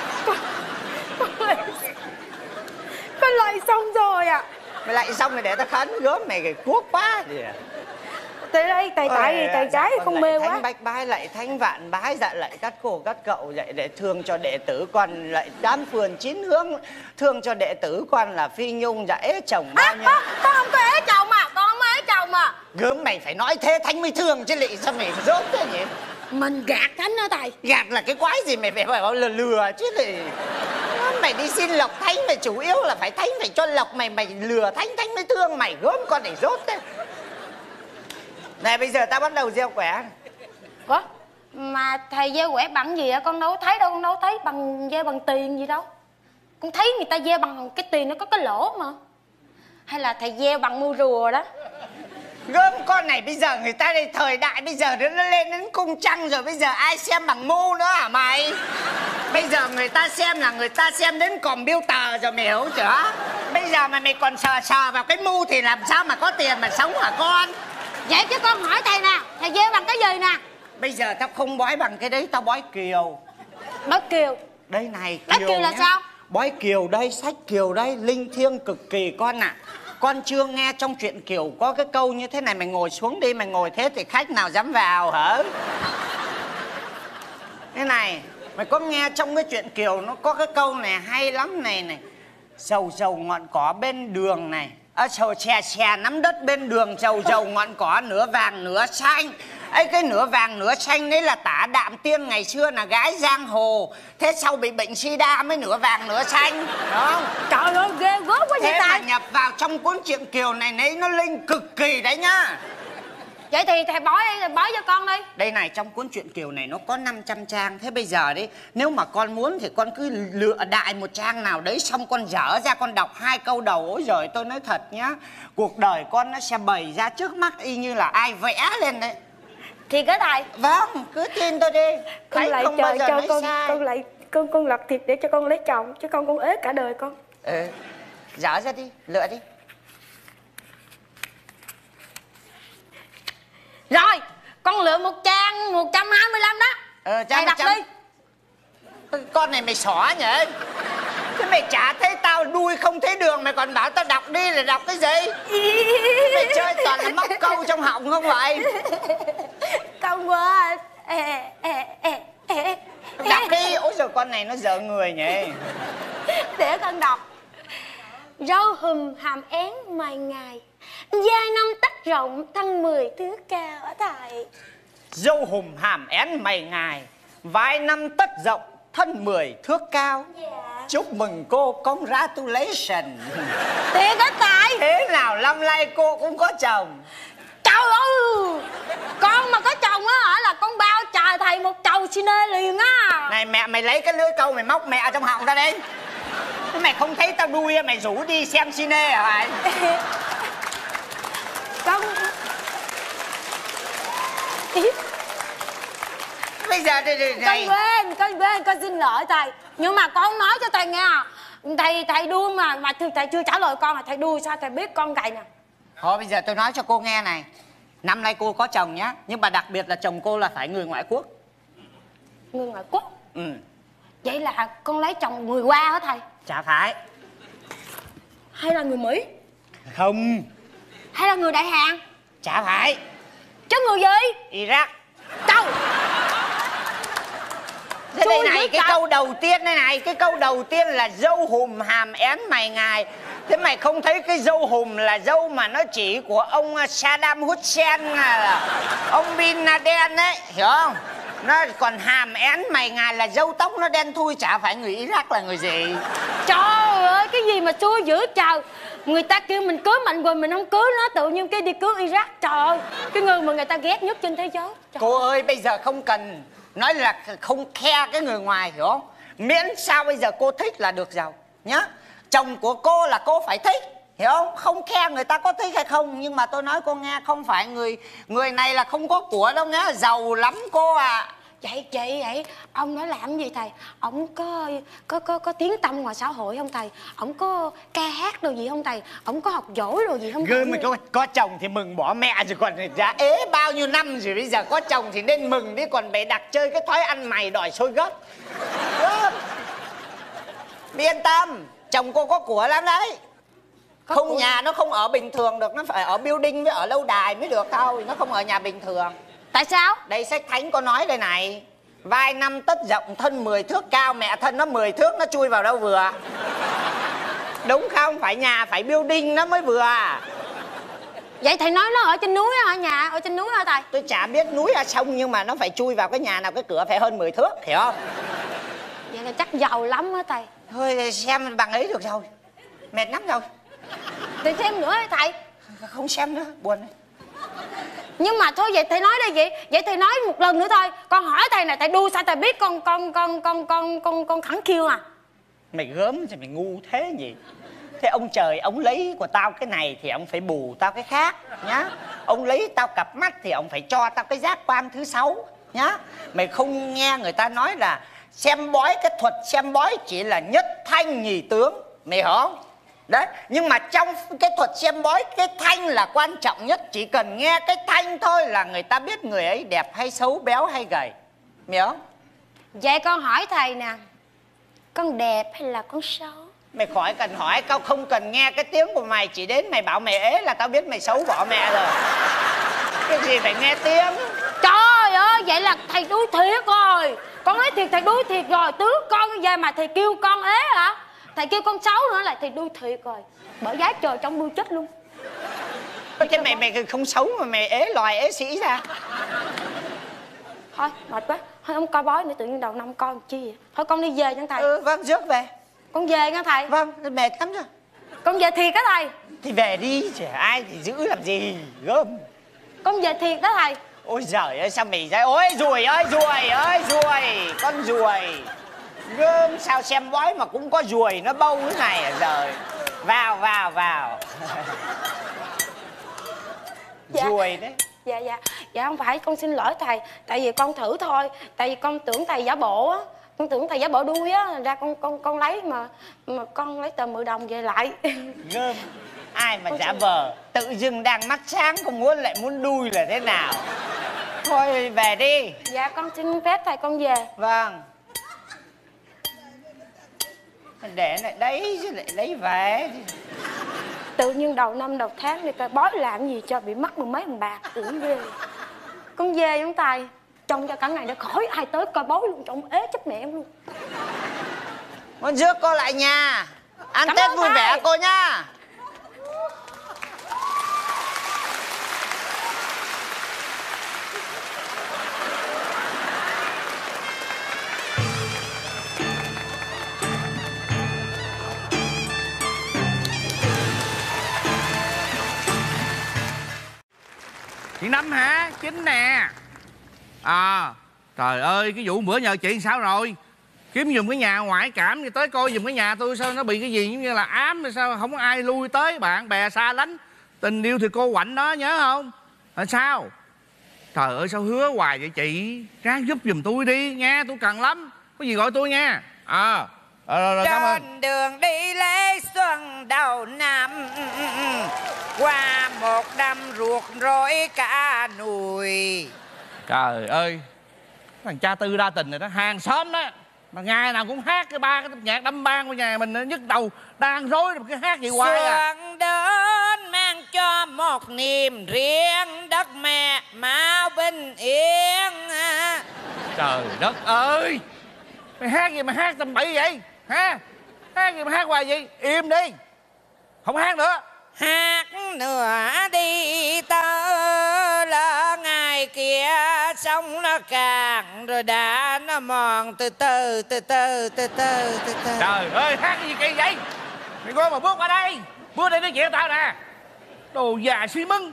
Con lạy xong rồi ạ. À. Mày lạy xong rồi để tao khấn, gớm mày cái cuốc quá gì à. Tới đây tại tại tại trái con mê quá. Thánh bách bái lạy thánh vạn bái, dạ lạy các cô các cậu, dạy để thương cho đệ tử con, lạy tám phường chín hướng thương cho đệ tử con là Phi Nhung, dạ ế chồng bao nhiêu. À, con không có ế chồng mà, con không có ế chồng mà. Gớm mày phải nói thế thánh mới thương chứ lị, sao mày rốt thế nhỉ? Mình gạt thánh hả thầy? Gạt là cái quái gì, mày phải bảo là lừa chứ lị. Mày đi xin lộc thánh mày chủ yếu là phải thánh phải cho lộc mày, mày lừa thánh thánh mới thương mày, gớm con để rốt thế. Này bây giờ tao bắt đầu gieo quẻ. Ủa? Mà thầy gieo quẻ bằng gì ạ? Con đâu thấy đâu, con đâu thấy bằng gieo bằng tiền gì đâu. Con thấy người ta gieo bằng cái tiền nó có cái lỗ mà. Hay là thầy gieo bằng mua rùa đó? Gớm con này bây giờ người ta đây thời đại bây giờ nó lên đến cung trăng rồi, bây giờ ai xem bằng mu nữa hả mày? Bây giờ người ta xem là người ta xem đến computer rồi, mày hiểu chưa? Bây giờ mà mày còn sờ sờ vào cái mu thì làm sao mà có tiền mà sống hả con? Vậy chứ con hỏi thầy nè, thầy gieo bằng cái gì nè? Bây giờ tao không bói bằng cái đấy, tao bói kiều. Bói kiều. Đây này Bói kiều là nhá. sao? Bói kiều đây, sách kiều đây, linh thiêng cực kỳ con ạ. À. Con chưa nghe trong truyện kiều có cái câu như thế này, mày ngồi xuống đi, mày ngồi thế thì khách nào dám vào hả? Thế này, mày có nghe trong cái truyện kiều nó có cái câu này hay lắm này này. Dầu dầu ngọn cỏ bên đường này, à, sầu chè chè nắm đất bên đường, dầu dầu ngọn cỏ nửa vàng nửa xanh. Ấy cái nửa vàng nửa xanh đấy là Tả Đạm Tiên ngày xưa là gái giang hồ. Thế sau bị bệnh sida mới nửa vàng nửa xanh. Đó. Trời ơi ghê gớm quá vậy Thế mà tài. nhập vào trong cuốn truyện kiều này nấy nó linh cực kỳ đấy nhá. Vậy thì thầy bói đi, thầy bói cho con đi. Đây này, trong cuốn truyện kiều này nó có năm trăm trang. Thế bây giờ đấy, nếu mà con muốn thì con cứ lựa đại một trang nào đấy, xong con dở ra con đọc hai câu đầu. Ôi giời, tôi nói thật nhá, cuộc đời con nó sẽ bày ra trước mắt y như là ai vẽ lên đấy. Thì cái thầy. Vâng, cứ tin tôi đi. Con Thấy lại không chờ bao giờ cho nói con, sai. con lại con con lật thiệt để cho con lấy chồng, chứ con con ế cả đời con. Ừ, dở ra đi, lựa đi. Rồi, con lựa một trang một trăm hai mươi lăm đó. Ờ, thầy đọc đi. Con này mày xỏ nhỉ? Thế mày chả thấy tao đuôi không thấy đường, mày còn bảo tao đọc đi là đọc cái gì? Mày chơi toàn là móc câu trong họng không vậy? Con quên. Đọc đi, ôi giời con này nó dở người nhỉ. Để con đọc. Rau hùm hàm én mày ngày, dài năm tấc rộng thân mười thước cao ở thầy. Dâu hùm hàm én mày ngài, vai năm tấc rộng, thân mười thước cao. Chúc mừng cô, congratulations. Thiệt á Tài? Thế nào năm nay cô cũng có chồng? Trời ơi, con mà có chồng á hả là con bao trời thầy một chầu cine liền á. Này mẹ, mày lấy cái lưỡi câu mày móc mẹ trong họng ra đi. Thế mày không thấy tao đuôi mày rủ đi xem cine hả mày? Con... Bây giờ đây, đây, Con đây. quên, con quên, con xin lỗi thầy. Nhưng mà con nói cho thầy nghe à. Thầy thầy đuôi mà mà thầy chưa trả lời con là thầy đuôi sao thầy biết con gầy nè. Thôi bây giờ tôi nói cho cô nghe này. Năm nay cô có chồng nhá. Nhưng mà đặc biệt là chồng cô là phải người ngoại quốc. Người ngoại quốc? Ừ. Vậy là con lấy chồng người qua hả thầy? Chả phải. Hay là người Mỹ? Không. Hay là người Đại Hàn? Chả phải. Chứ người gì? Iraq. Đâu? Thế đây Chui này, với cái cậu. câu đầu tiên đây này. Cái câu đầu tiên là dâu hùm hàm én mày ngài. Thế mày không thấy cái dâu hùm là dâu mà nó chỉ của ông Saddam Hussein là ông Bin Laden ấy, hiểu không? Nó còn hàm én mày ngài là dâu tóc nó đen thui, chả phải người Iraq là người gì. Trời ơi, cái gì mà xui dữ trời. Người ta kêu mình cưới mạnh rồi mình không cưới nó, tự nhiên cái đi cưới Iraq. Trời ơi, cái người mà người ta ghét nhất trên thế giới. Trời. Cô ơi, bây giờ không cần nói là không khe cái người ngoài, hiểu không? Miễn sao bây giờ cô thích là được giàu nhá. Chồng của cô là cô phải thích, hiểu không? Không khe người ta có thích hay không. Nhưng mà tôi nói cô nghe, không phải người người này là không có của đâu nhá. Giàu lắm cô à. Vậy chị vậy ông nói làm gì thầy? Ông có có có có tiếng tăm ngoài xã hội không thầy? Ông có ca hát đồ gì không thầy? Ông có học giỏi đồ gì không thầy? Gương mà có, có chồng thì mừng bỏ mẹ rồi, còn đã ế bao nhiêu năm rồi, bây giờ có chồng thì nên mừng đi, còn bày đặt chơi cái thói ăn mày đòi sôi gấp. Yên tâm, chồng cô có của lắm đấy. Có Không của. nhà nó không ở bình thường được, nó phải ở building với ở lâu đài mới được thôi, nó không ở nhà bình thường. Tại sao? Đây sách thánh có nói đây này. Vai năm tấc rộng, thân mười thước cao. Mẹ thân nó mười thước, nó chui vào đâu vừa. Đúng không? Phải nhà, phải building nó mới vừa. Vậy thầy nói nó ở trên núi hả? Nhà ở trên núi hả thầy? Tôi chả biết núi hay sông, nhưng mà nó phải chui vào cái nhà nào cái cửa phải hơn mười thước, hiểu không? Vậy là chắc giàu lắm á thầy. Thôi xem bằng ấy được rồi. Mệt lắm rồi. Thì xem nữa hả thầy? Không xem nữa, buồn. Nhưng mà thôi vậy thầy nói đây vậy. Vậy thầy nói một lần nữa thôi. Con hỏi thầy này, thầy đu sao thầy biết con con con con con con con khẳng khiu à? Mày gớm thì mày ngu thế nhỉ? Thế ông trời ông lấy của tao cái này thì ông phải bù tao cái khác nhá. Ông lấy tao cặp mắt thì ông phải cho tao cái giác quan thứ sáu nhá. Mày không nghe người ta nói là xem bói, cái thuật xem bói chỉ là nhất thanh nhì tướng, mày hiểu không? Đấy, nhưng mà trong cái thuật xem bói, cái thanh là quan trọng nhất. Chỉ cần nghe cái thanh thôi là người ta biết người ấy đẹp hay xấu, béo hay gầy, mày hiểu không? Vậy con hỏi thầy nè, con đẹp hay là con xấu? Mày khỏi cần hỏi, tao không cần nghe cái tiếng của mày. Chỉ đến mày bảo mày ế là tao biết mày xấu bỏ mẹ rồi. Cái gì phải nghe tiếng. Trời ơi, vậy là thầy đuối thiệt rồi. Con nói thiệt thầy đuối thiệt rồi. Tướng con về mà thầy kêu con ế hả? Thầy kêu con xấu nữa là thầy đuối thiệt rồi. Bởi giá trời trong đuôi chết luôn. Thế mày mày không xấu mà mày ế loài ế sĩ ra. Thôi mệt quá, thôi không coi bói nữa, tự nhiên đầu năm con chi vậy. Thôi con đi về nha thầy. Ừ vâng, rước về. Con về nha thầy. Vâng, mệt lắm rồi. Con về thiệt đó thầy. Thì về đi, chứ ai thì giữ làm gì, gớm. Con về thiệt đó thầy. Ôi giời ơi, sao mày ra, ôi ruồi ơi, ruồi ơi, ruồi, con ruồi. Gớm, sao xem bói mà cũng có ruồi nó bâu thế này à trời. Vào, vào, vào. Dạ. Ruồi đấy. Dạ dạ, dạ không phải, con xin lỗi thầy. Tại vì con thử thôi. Tại vì con tưởng thầy giả bộ á. Con tưởng thầy giả bộ đuôi á, ra con con con lấy mà mà con lấy tờ mười đồng về lại. Gớm, ai mà giả vờ, tự dưng đang mắt sáng không muốn lại muốn đuôi là thế nào. Thôi về đi. Dạ con xin phép thầy con về. Vâng. Để lại đấy chứ lại lấy về. Tự nhiên đầu năm đầu tháng người ta bói làm gì cho bị mất mười mấy thằng bạc, tưởng ghê. Con về không thầy? Trông cho cả ngày đã khỏi ai tới coi bói luôn, trông ế chết mẹ em luôn. Con rước cô lại nhà. Ăn Cảm Tết ơn vui thầy. vẻ cô nha. Chuyện Năm hả? Chính nè. À, trời ơi, cái vụ bữa nhờ chị sao rồi? Kiếm giùm cái nhà ngoại cảm thì tới coi giùm cái nhà tôi, sao nó bị cái gì giống như là ám hay sao không có ai lui tới, bạn bè xa lánh. Tình yêu thì cô quạnh đó, nhớ không? Là sao? Trời ơi, sao hứa hoài vậy chị? Ráng giúp giùm tôi đi nha, tôi cần lắm. Có gì gọi tôi nha. À, rồi, rồi, cảm ơn. Trên đường đi lễ xuân đầu năm, qua một năm ruột rối cả nùi. Trời ơi, thằng cha Tư đa tình rồi đó, hàng xóm đó mà ngày nào cũng hát cái ba cái nhạc đâm ban của nhà mình nhức đầu, đang rối rồi cái hát gì hoài à. Xuân đến mang cho một niềm riêng, đất mẹ mau bình yên. Trời đất ơi, mày hát gì mà hát tầm bậy vậy hả? Hát gì mà hát hoài vậy? Im đi, không hát nữa. Hát nữa đi tớ là ngày kia sông nó cạn rồi đã nó mòn từ từ từ từ từ từ từ từ. Trời ơi, hát gì kỳ vậy? Mày coi mà bước qua đây, bước đây nói chuyện tao nè. Đồ già xi măng.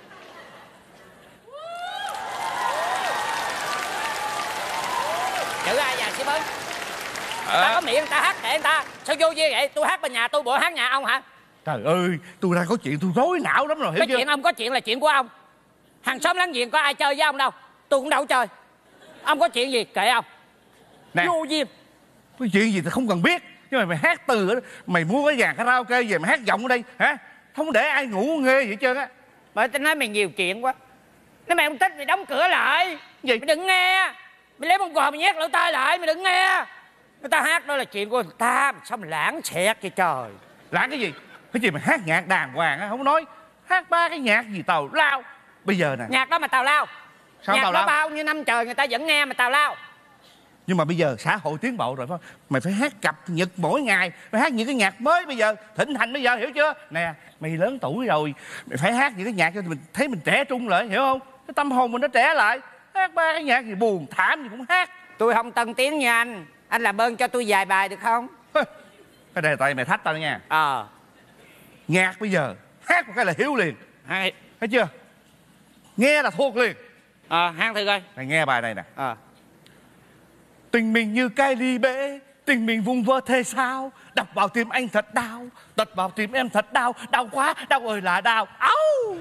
Chữ ai già xi măng? À. Ta có miệng ta hát kệ người ta. Sao vô duyên vậy? Tôi hát bên nhà tôi, bộ hát nhà ông hả? Trời ơi, tôi đang có chuyện tôi rối não lắm rồi, hiểu cái chưa? Chuyện ông có chuyện là chuyện của ông. Hàng xóm láng giềng có ai chơi với ông đâu. Tôi cũng đâu có chơi. Ông có chuyện gì kệ ông. Nè, vô duyên. cái chuyện gì thì không cần biết. Nhưng mà mày hát từ ở mày mua cái dàn karaoke về mày hát giọng ở đây hả? Không để ai ngủ nghe vậy trơn á. Bởi tôi nói mày nhiều chuyện quá. Nếu mày không thích mày đóng cửa lại. Gì? Mày đừng nghe. Mày lấy bông cò mày nhét lỗ tai lại, mày đừng nghe. Người ta hát đó là chuyện của người ta. Sao mày lãng xẹt vậy trời? Lãng cái gì? Cái gì mà hát nhạc đàng hoàng á, không nói. Hát ba cái nhạc gì tào lao. Bây giờ nè. Nhạc đó mà tào lao. Sao nhạc tào đó lao? bao nhiêu năm trời người ta vẫn nghe mà tào lao. Nhưng mà bây giờ xã hội tiến bộ rồi phải không? Mày phải hát cập nhật mỗi ngày. Mày hát những cái nhạc mới bây giờ, thịnh hành bây giờ, hiểu chưa? Nè, mày lớn tuổi rồi, mày phải hát những cái nhạc cho mình thấy mình trẻ trung lại, hiểu không? Cái tâm hồn mình nó trẻ lại. Hát ba cái nhạc gì buồn thảm gì cũng hát. Tôi không tân tiến như anh. Anh làm ơn cho tôi vài bài được không? Cái này tại mày thách tao nha. Ờ. À. Nhạc bây giờ hát một cái là hiểu liền. Hay. Thấy chưa? Nghe là thuộc liền. Ờ, à, hát thử coi. Mày nghe bài này nè. Ờ. À. Tình mình như cái ly bể, tình mình vùng vơ thế sao? Đập vào tim anh thật đau, đập vào tim em thật đau, đau quá, đau ơi là đau. Áo!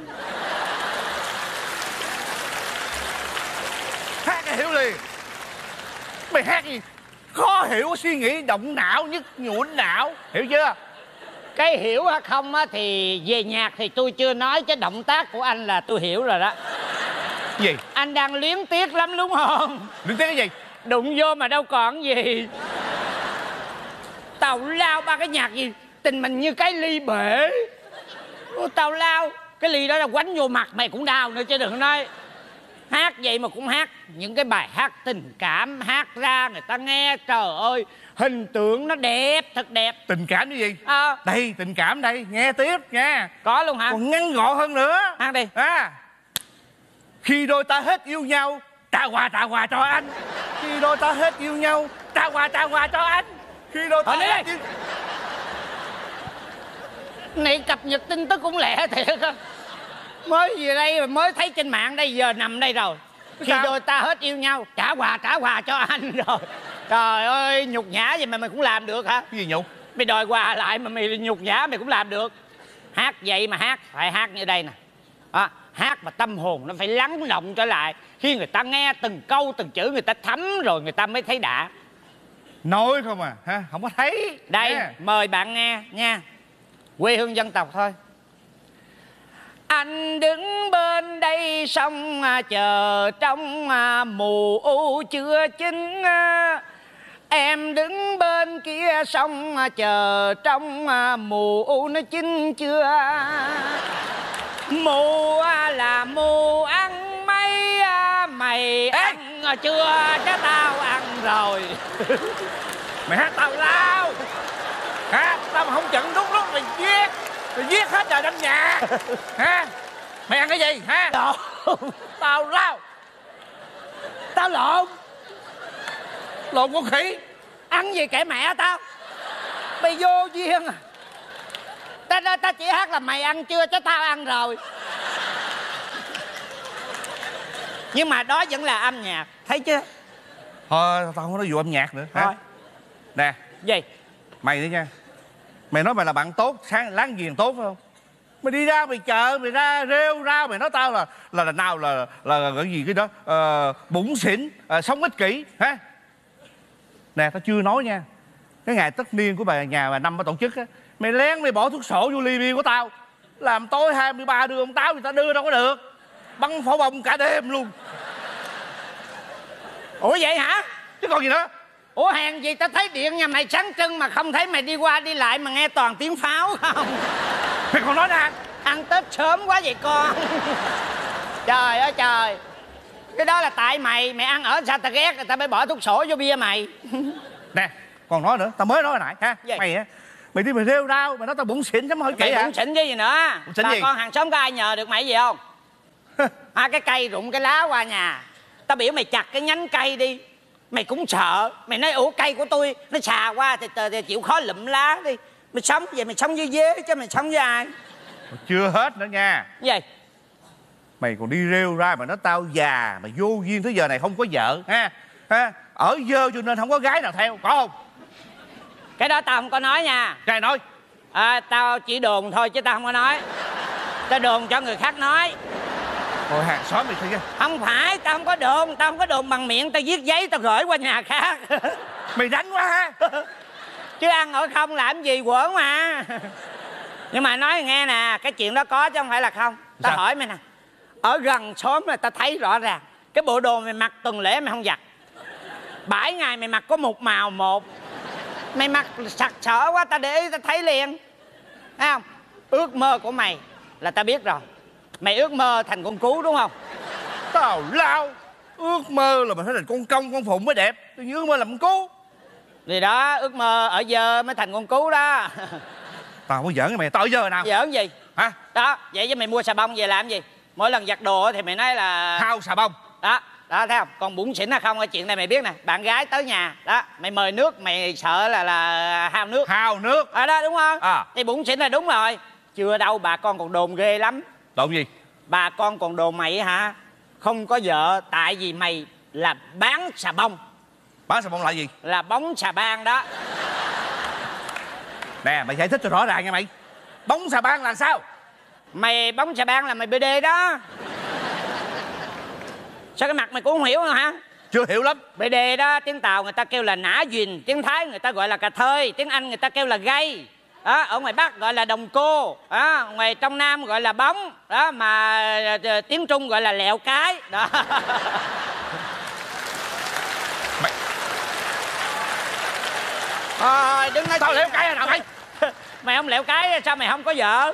Hát cái hiểu liền. Mày hát gì? Khó hiểu, suy nghĩ động não, nhức nhũn não, hiểu chưa? Cái hiểu hay không á thì về nhạc thì tôi chưa nói, chứ động tác của anh là tôi hiểu rồi đó. Gì? Anh đang luyến tiếc lắm đúng không? Luyến tiếc cái gì? Đụng vô mà đâu còn gì. Tào lao ba cái nhạc gì? Tình mình như cái ly bể. Ô, tào lao. Cái ly đó là quánh vô mặt mày cũng đau nữa chứ đừng nói. Hát vậy mà cũng hát những cái bài hát tình cảm, hát ra người ta nghe trời ơi hình tượng nó đẹp, thật đẹp. Tình cảm cái gì? À. Đây, tình cảm đây, nghe tiếp nha. Có luôn hả? Còn ngắn gọn hơn nữa. Hát đi. À, khi đôi ta hết yêu nhau, trả quà trả quà cho anh. Khi đôi ta hết yêu nhau, trả quà trả quà cho anh. Khi đôi ta Thôi hết đi. yêu... Này cập nhật tin tức cũng lẹ thiệt á. Mới về đây mà mới thấy trên mạng đây, giờ nằm đây rồi. Khi Sao? đôi ta hết yêu nhau, trả quà trả quà cho anh rồi. Trời ơi, nhục nhã vậy mà mày cũng làm được hả? Cái gì nhục? Mày đòi quà lại mà mày nhục nhã mày cũng làm được. Hát vậy mà hát, phải hát như đây nè. À, hát mà tâm hồn nó phải lắng động trở lại. Khi người ta nghe từng câu từng chữ người ta thấm rồi người ta mới thấy đã. Nói không à, ha? Không có thấy. Đây, nha. mời bạn nghe nha. Quê hương dân tộc thôi. Anh đứng bên đây sông chờ trong mù u chưa chín. Em đứng bên kia sông chờ trong mù u nó chín chưa. Mù là mù ăn mấy mày. Ê! Ăn chưa chứ tao ăn rồi. Mày hát tào lao. Hả? Tao mà không chận đúng lúc mày giết. Mày giết hết trời trong nhà. Hả? Mày ăn cái gì hả? Lộn. Tào lao. Tao lộn. Lộn con khỉ. Ăn gì kệ mẹ tao. Mày vô duyên à. Ta, ta, ta chỉ hát là mày ăn chưa chứ tao ăn rồi. Nhưng mà đó vẫn là âm nhạc, thấy chưa? Thôi tao không có nói vụ âm nhạc nữa. Thôi. Hả? Nè, Gì? mày nữa nha. Mày nói mày là bạn tốt, sáng láng giềng tốt phải không? Mày đi ra mày chợ, mày ra rêu ra, mày nói tao là là là nào là là, là cái gì cái đó ờ, bủn xỉn, ờ, sống ích kỷ hả? Nè, tao chưa nói nha. Cái ngày tất niên của bà nhà bà Năm bà tổ chức á, mày lén mày bỏ thuốc sổ vô ly bia của tao, làm tối hai mươi ba đưa ông táo thì tao đưa đâu có được, băng pháo bông cả đêm luôn. Ủa vậy hả? Chứ còn gì nữa. Ủa hèn gì tao thấy điện nhà mày sáng trưng mà không thấy mày đi qua đi lại mà nghe toàn tiếng pháo không? Mày còn nói nè. Ăn Tết sớm quá vậy con. Trời ơi trời. Cái đó là tại mày, mày ăn ở sao tao ghét người ta mới bỏ thuốc sổ vô bia mày. Nè, còn nói nữa, tao mới nói hồi nãy ha. Gì? Mày á, mày đi mày rêu rao, mày nói tao bủn xỉn chấm hơi kỹ Mày hả? cũng xỉn chứ gì nữa. Bủn xỉn Bà gì? con hàng xóm có ai nhờ được mày gì không? À, cái cây rụng cái lá qua nhà, tao biểu mày chặt cái nhánh cây đi, mày cũng sợ. Mày nói ủa cây của tôi nó xà qua thì, thì, thì chịu khó lụm lá đi. Mày sống vậy mày sống với dế chứ mày sống với ai? Chưa hết nữa nha. Gì? Mày còn đi rêu ra mà nói tao già mà vô duyên tới giờ này không có vợ ha. Ha, ở dơ cho nên không có gái nào theo, có không? Cái đó tao không có nói nha. Trai nói. À, tao chỉ đồn thôi chứ tao không có nói. Tao đồn cho người khác nói. Rồi hàng xóm mày thôi. Không phải, tao không có đồn. Tao không có đồn bằng miệng. Tao viết giấy tao gửi qua nhà khác. Mày đánh quá ha. Chứ ăn ở không làm gì quở mà. Nhưng mà nói nghe nè, cái chuyện đó có chứ không phải là không. Tao Sao? hỏi mày nè, ở gần xóm là tao thấy rõ ràng cái bộ đồ mày mặc tuần lễ mày không giặt, bảy ngày mày mặc có một màu một. Mày mặc sặc sỡ quá, tao để ý tao thấy liền. Thấy không? Ước mơ của mày là tao biết rồi. Mày ước mơ thành con cú đúng không? Tào lao. Ước mơ là mình phải thành con công con phụng mới đẹp. Tôi ước mơ làm con cú. Thì đó, ước mơ ở giờ mới thành con cú đó. Tao không có giỡn với mày, tao ở giờ nào? Giỡn gì? Hả? Đó, vậy chứ mày mua xà bông về làm gì? Mỗi lần giặt đồ thì mày nói là Hao xà bông. đó, đó thấy không? Còn bủn xỉn hay không, cái chuyện này mày biết nè. Bạn gái tới nhà đó, mày mời nước mày sợ là là hao nước. Hao nước. À đó đúng không? À. Thì bủn xỉn là đúng rồi. Chưa đâu, bà con còn đồn ghê lắm. Đồn gì? Bà con còn đồn mày hả? Không có vợ tại vì mày là bán xà bông. Bán xà bông là gì? Là bóng xà bang đó. Nè, mày giải thích cho rõ ràng nha mày. Bóng xà bang là sao? Mày bóng xà bang là mày bê đê đó. Sao cái mặt mày cũng không hiểu nữa hả? Chưa hiểu lắm. bê đê đó, tiếng Tàu người ta kêu là nã dùn, tiếng Thái người ta gọi là cà thơi, tiếng Anh người ta kêu là gay. Đó, ở ngoài Bắc gọi là đồng cô, đó, ngoài trong Nam gọi là bóng, đó mà tiếng Trung gọi là lẹo cái. Đó. Mày... Thôi đừng nói Tao chuyện. lẹo cái là nào mày? Mày không lẹo cái sao mày không có vợ?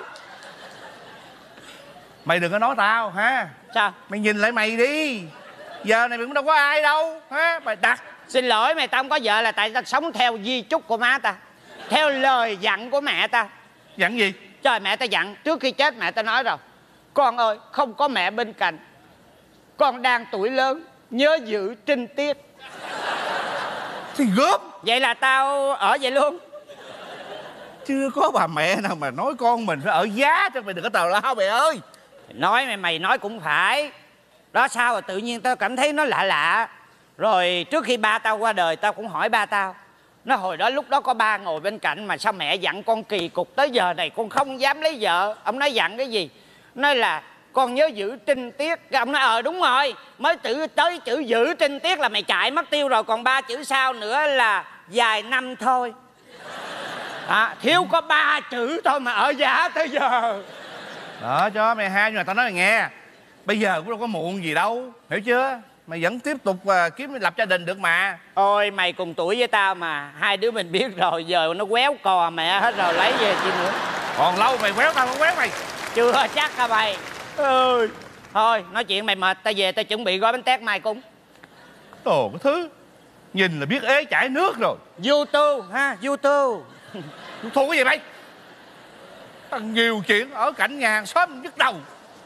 Mày đừng có nói tao ha. Sao? Mày nhìn lại mày đi. Giờ này mày cũng đâu có ai đâu ha. Mày đặt. Xin lỗi mày, tao không có vợ là tại tao sống theo di chúc của má ta, theo lời dặn của mẹ ta. Dặn gì? Trời, mẹ ta dặn trước khi chết mẹ ta nói rồi: con ơi, không có mẹ bên cạnh, con đang tuổi lớn, nhớ giữ trinh tiết. Thì gớm. Vậy là tao ở vậy luôn. Chưa có bà mẹ nào mà nói con mình phải ở giá cho mày đừng có tào lao mày ơi. Nói mày mày nói cũng phải. Đó sao rồi tự nhiên tao cảm thấy nó lạ lạ. Rồi trước khi ba tao qua đời tao cũng hỏi ba tao. Nó hồi đó lúc đó có ba ngồi bên cạnh mà sao mẹ dặn con kỳ cục tới giờ này con không dám lấy vợ. Ông nói dặn cái gì? Nói là con nhớ giữ trinh tiết. Cái ông nói ờ đúng rồi, mới tự tới chữ giữ trinh tiết là mày chạy mất tiêu rồi. Còn ba chữ sau nữa là vài năm thôi. À, thiếu có ba chữ thôi mà ở giá tới giờ. Đó cho mày hai, nhưng mà tao nói mày nghe, bây giờ cũng đâu có muộn gì đâu, hiểu chưa? Mày vẫn tiếp tục uh, kiếm lập gia đình được mà. Ôi mày cùng tuổi với tao mà, hai đứa mình biết rồi, giờ nó quéo cò mẹ hết rồi, lấy về chi nữa. Còn lâu mày quéo tao không quéo mày. Chưa chắc hả mày? Ơi. Thôi nói chuyện mày mệt, tao về tao chuẩn bị gói bánh tét mai cúng. Đồ cái thứ nhìn là biết ế chảy nước rồi. YouTube ha, YouTube. Thua cái gì mày? Tăng nhiều chuyện ở cạnh nhà hàng xóm nhức đầu.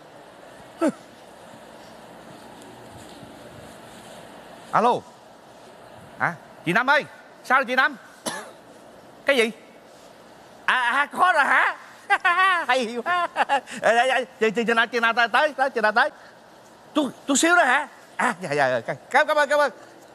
Alo. À, chị Năm ơi. Sao rồi chị Năm? Cái gì? À, à có rồi hả? Hay quá. Chị chị nào chị nào tới tới chị nào tới? Chút chút xíu đó hả? À dạ dạ cảm cảm ơn cảm ơn.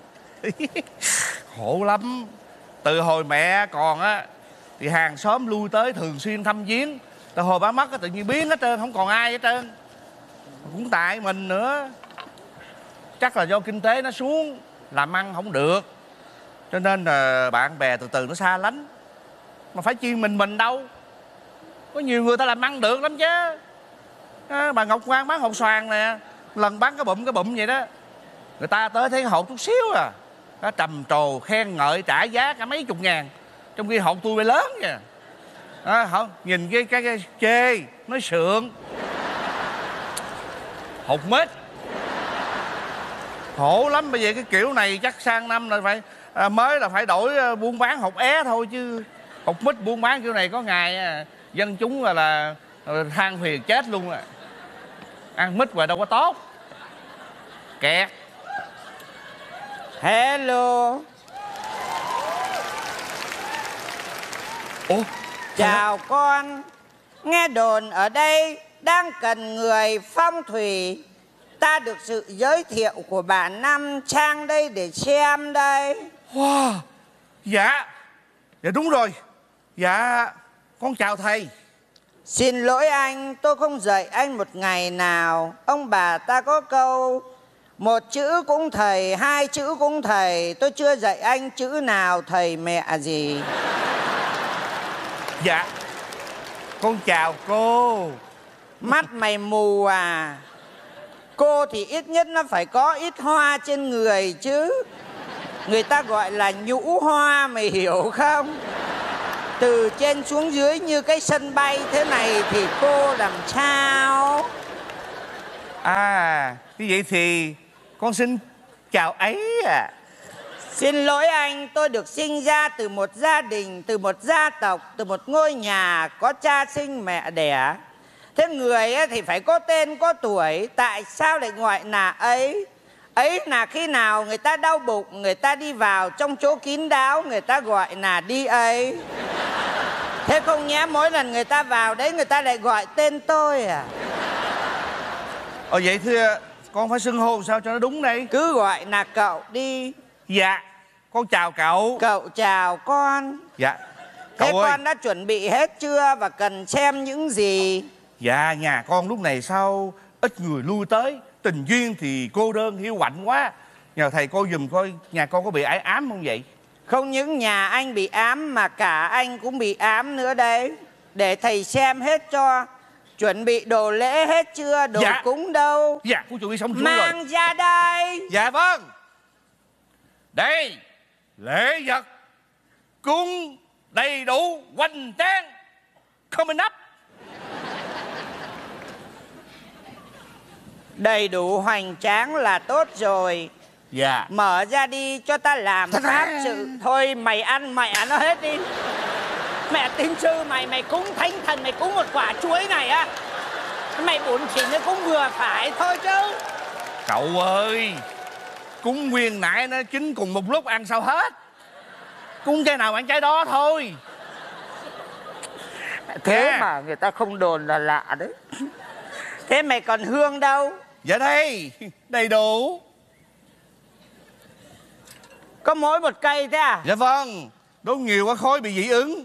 Khổ lắm. Từ hồi mẹ còn á thì hàng xóm lui tới thường xuyên thăm viếng. Từ hồi bà mất á tự nhiên biến hết trơn, không còn ai hết trơn. Cũng tại mình nữa. Chắc là do kinh tế nó xuống, làm ăn không được, cho nên là bạn bè từ từ nó xa lánh. Mà phải chi mình mình đâu. Có nhiều người ta làm ăn được lắm chứ. À, bà Ngọc Ngoan bán hột xoàn nè, lần bán cái bụm cái bụm vậy đó, người ta tới thấy hột chút xíu à, nó trầm trồ khen ngợi trả giá cả mấy chục ngàn, trong khi hột tôi bị lớn kìa. À, không nhìn cái cái, cái chê nói sượng. Hột mít khổ lắm. Bây giờ cái kiểu này chắc sang năm là phải à, mới là phải đổi à, buôn bán hột é thôi, chứ hột mít buôn bán kiểu này có ngày à, dân chúng là là than phiền chết luôn à. Ăn mít rồi đâu có tốt. Kẹt. Hello. Ủa? Chào con. Nghe đồn ở đây đang cần người phong thủy. Ta được sự giới thiệu của bà Năm Trang đây để xem đây. Wow. Dạ. Dạ đúng rồi. Dạ con chào thầy. Xin lỗi anh, tôi không dạy anh một ngày nào. Ông bà ta có câu một chữ cũng thầy, hai chữ cũng thầy. Tôi chưa dạy anh chữ nào thầy mẹ gì. Dạ con chào cô. Mắt mày mù à? Cô thì ít nhất nó phải có ít hoa trên người chứ. Người ta gọi là nhũ hoa, mày hiểu không? Từ trên xuống dưới như cái sân bay thế này thì cô làm sao? À như vậy thì con xin chào ấy à. Xin lỗi anh, tôi được sinh ra từ một gia đình, từ một gia tộc, từ một ngôi nhà có cha sinh mẹ đẻ. Thế người thì phải có tên, có tuổi. Tại sao lại gọi là ấy? Ấy là khi nào người ta đau bụng, người ta đi vào trong chỗ kín đáo, người ta gọi là đi ấy. Thế không nhẽ mỗi lần người ta vào đấy người ta lại gọi tên tôi à? Ờ vậy thì con phải xưng hô sao cho nó đúng đây? Cứ gọi là cậu đi. Dạ con chào cậu. Cậu chào con. Dạ Thế cậu ơi, con đã chuẩn bị hết chưa và cần xem những gì? dạ nhà con lúc này sao ít người lui tới, tình duyên thì cô đơn hiu quạnh quá. Nhờ thầy coi giùm coi nhà con có bị ải ám không vậy? Không những nhà anh bị ám mà cả anh cũng bị ám nữa đấy. Để thầy xem hết cho. Chuẩn bị đồ lễ hết chưa? Đồ dạ. cúng đâu? Dạ con chuẩn bị xong xuôi mang rồi. ra đây. Dạ vâng. Đây lễ vật cúng đầy đủ hoành tráng coming up. Đầy đủ hoành tráng là tốt rồi. Dạ. Mở ra đi cho ta làm pháp sự. Thôi mày ăn mẹ nó hết đi. Mẹ tiên sư mày, mày cúng thánh thần, mày cúng một quả chuối này á, mày bún xỉn nó cũng vừa phải thôi chứ. Cậu ơi, cúng nguyên nãy nó chín cùng một lúc ăn sao hết. Cúng cái nào ăn trái đó thôi. Thế à. mà người ta không đồn là lạ đấy. Thế mày còn hương đâu? Dạ đây, đầy đủ. Có mỗi một cây thế à? Dạ vâng, đốt nhiều quá khói bị dị ứng.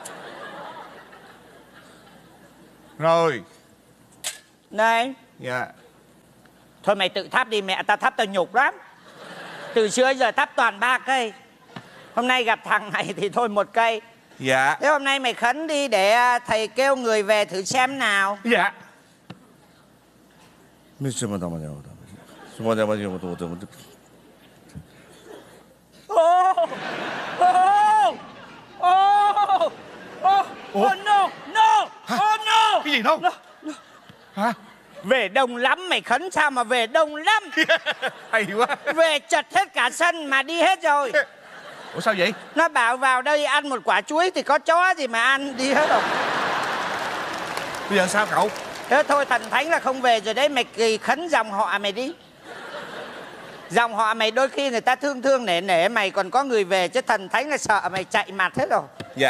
Rồi. Này. Dạ. Thôi mày tự thắp đi, mẹ ta thắp tao nhục lắm. Từ xưa giờ thắp toàn ba cây. Hôm nay gặp thằng này thì thôi một cây. Dạ. Thế hôm nay mày khấn đi để thầy kêu người về thử xem nào. Dạ. Ô ô ô ô oh no no oh no. Cái gì đâu? No, no. Hả? Về đông lắm, mày khấn sao mà về đông lắm. Hay quá. Về chật hết cả sân mà đi hết rồi. Ủa sao vậy? Nó bảo vào đây ăn một quả chuối thì có chó gì mà ăn, đi hết rồi. Bây giờ sao cậu? Thế thôi thần thánh là không về rồi đấy. Mày kỳ khấn dòng họ mày đi. Dòng họ mày đôi khi người ta thương thương nể nể mày còn có người về, chứ thần thánh là sợ mày chạy mặt hết rồi. Dạ.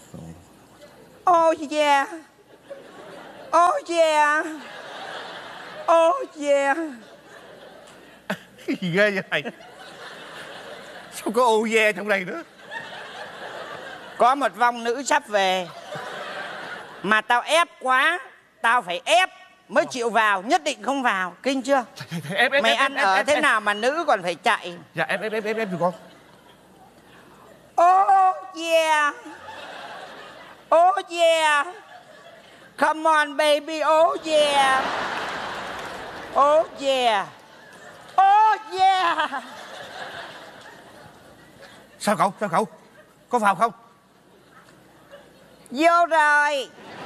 Oh yeah. Oh yeah. Oh yeah. Cái gì ghê vậy thầy? Sao có ô ve trong đây nữa? Có một vong nữ sắp về. Mà tao ép quá, tao phải ép mới chịu vào, nhất định không vào. Kinh chưa? Thầy, thầy, ép, ép, Mày ép, ăn ép, ở ép, thế ép. nào mà nữ còn phải chạy? Dạ ép ép ép ép ép tụi con. Oh yeah. Oh yeah. Come on baby, oh yeah. Oh yeah. Oh yeah. Sao cậu? Sao cậu? Có vào không? Vô rồi.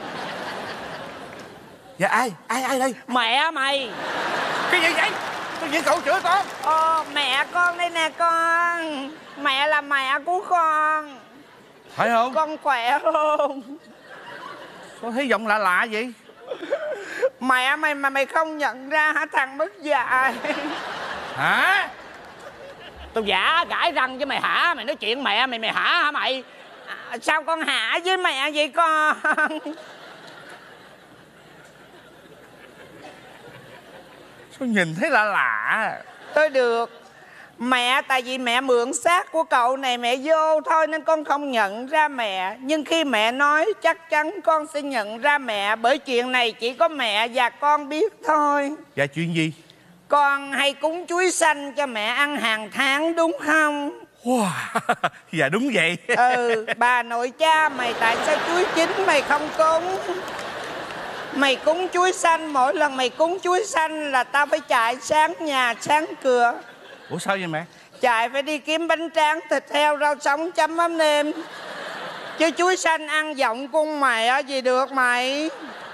Dạ ai? Ai ai đây? Mẹ mày. Cái gì vậy? Cái gì cậu chửi con? Ồ, mẹ con đây nè con. Mẹ là mẹ của con. Phải không? Con khỏe không? Con thấy giọng lạ lạ vậy? Mẹ mày mà mày không nhận ra hả thằng mất dạy? Hả? Tao giả gãi răng với mày hả? Mày nói chuyện mẹ mày mày hả hả mày? À, sao con hả với mẹ vậy con? Sao nhìn thấy lạ lạ? Tôi được. Mẹ tại vì mẹ mượn xác của cậu này mẹ vô thôi nên con không nhận ra mẹ. Nhưng khi mẹ nói chắc chắn con sẽ nhận ra mẹ. Bởi chuyện này chỉ có mẹ và con biết thôi. Dạ chuyện gì? Con hay cúng chuối xanh cho mẹ ăn hàng tháng đúng không? Wow. Dạ đúng vậy. Ừ, bà nội cha mày tại sao chuối chín mày không cúng? Mày cúng chuối xanh, mỗi lần mày cúng chuối xanh là tao phải chạy sáng nhà sáng cửa. Ủa sao vậy mẹ? Chạy phải đi kiếm bánh tráng, thịt heo, rau sống, chấm mắm nêm. Chứ chuối xanh ăn giọng cung mày á gì được mày.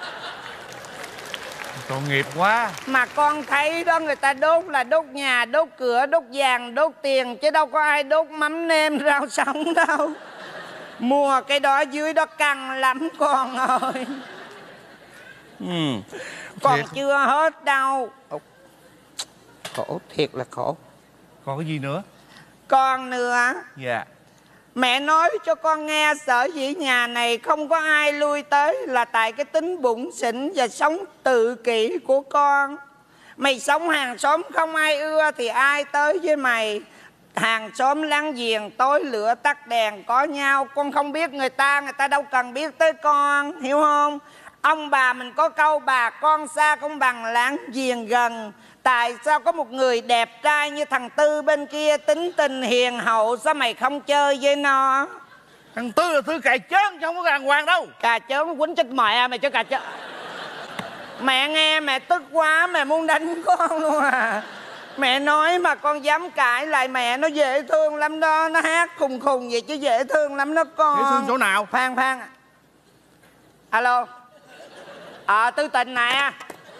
Tội nghiệp quá. Mà con thấy đó, người ta đốt là đốt nhà, đốt cửa, đốt vàng, đốt tiền. Chứ đâu có ai đốt mắm nêm, rau sống đâu. Mua cái đó dưới đó căng lắm con ơi. Ừ. Còn Thiệt. chưa hết đâu. Khổ, thiệt là khổ. Còn cái gì nữa? Con nữa. Dạ. Mẹ nói cho con nghe sở dĩ nhà này không có ai lui tới là tại cái tính bụng xỉn và sống tự kỷ của con. Mày sống hàng xóm không ai ưa thì ai tới với mày. Hàng xóm láng giềng tối lửa tắt đèn có nhau. Con không biết người ta, người ta đâu cần biết tới con, hiểu không? Ông bà mình có câu bà con xa không bằng láng giềng gần. Tại sao có một người đẹp trai như thằng Tư bên kia tính tình hiền hậu, sao mày không chơi với nó? Thằng Tư là Tư cài chớn chứ không có đàng hoàng đâu. Cà chớn quýnh chết mẹ mày chứ cà chớn. Mẹ nghe mẹ tức quá, mẹ muốn đánh con luôn à. Mẹ nói mà con dám cãi lại mẹ, nó dễ thương lắm đó. Nó hát khùng khùng vậy chứ dễ thương lắm đó con. Dễ thương chỗ nào? Phan Phan. Alo. Ờ à, Tư Tình nè.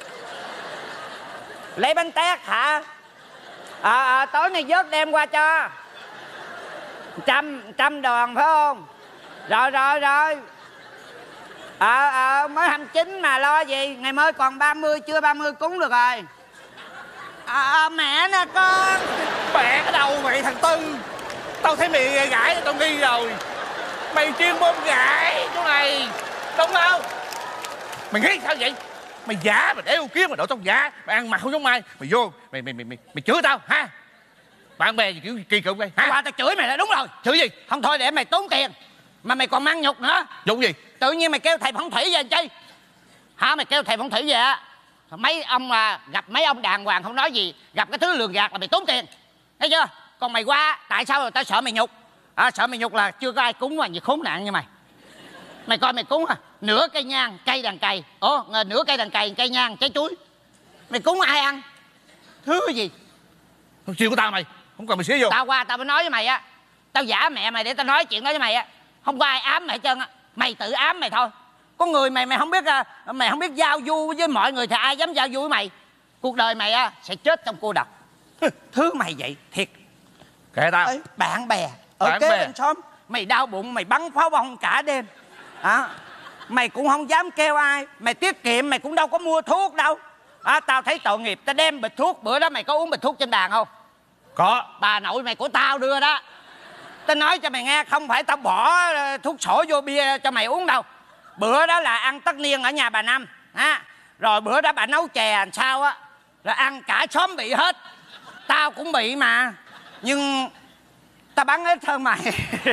Lấy bánh tét hả? Ờ à, à, tối nay vớt đem qua cho. Trăm trăm đòn phải không? Rồi rồi rồi. Ờ à, ờ à, mới hai mươi chín mà lo gì. Ngày mới còn ba mươi, chưa ba mươi cúng được rồi. À, à, mẹ nè con. Mẹ ở đâu vậy thằng Tư? Tao thấy mày gãi tao nghi rồi. Mày chuyên môn gãi chỗ này đúng không? Mày nghĩ sao vậy? Mày giả, mày đeo kiếm, mày đổ tóc giả, mày ăn mặc không giống ai. Mày vô, mày mày mày mày, mày chửi tao ha? Bạn bè gì kiểu kỳ cựu đây hả? Qua tao chửi mày là đúng rồi. Chửi gì? Không thôi để mày tốn tiền. Mà mày còn mang nhục nữa. Nhục gì? Tự nhiên mày kêu thầy phong thủy về chi? Hả, mày kêu thầy phong thủy về á? Mấy ông à, gặp mấy ông đàng hoàng không nói gì, gặp cái thứ lường gạt là mày tốn tiền, thấy chưa? Còn mày qua tại sao tao sợ mày nhục? À, sợ mày nhục là chưa có ai cúng mà gì khốn nạn như mày. Mày coi mày cúng à, nửa cây nhang cây đàn cày. Ồ, nửa cây đàn cày cây nhang trái chuối. Mày cúng ai ăn? Thứ gì? Chuyện của tao mày, không cần mày xía vô. Tao qua tao mới nói với mày á. Tao giả mẹ mày để tao nói chuyện đó với mày á. Không có ai ám mày hết trơn á. Mày tự ám mày thôi. Có người mày mày không biết mày không biết giao du với mọi người thì ai dám giao du với mày. Cuộc đời mày á sẽ chết trong cô độc. Thứ mày vậy thiệt. Kệ tao. Ê, bạn bè ở Bạn kế bè. bên xóm mày đau bụng mày bắn pháo bông cả đêm à, mày cũng không dám kêu ai. Mày tiết kiệm mày cũng đâu có mua thuốc đâu à, tao thấy tội nghiệp tao đem bịch thuốc. Bữa đó mày có uống bịch thuốc trên bàn không? Có. Bà nội mày của tao đưa đó. Tao nói cho mày nghe, không phải tao bỏ thuốc sổ vô bia cho mày uống đâu. Bữa đó là ăn tất niên ở nhà bà Năm à, Rồi bữa đó bà nấu chè làm sao á, là ăn cả xóm bị hết. Tao cũng bị mà, nhưng tao bắn ít hơn mày.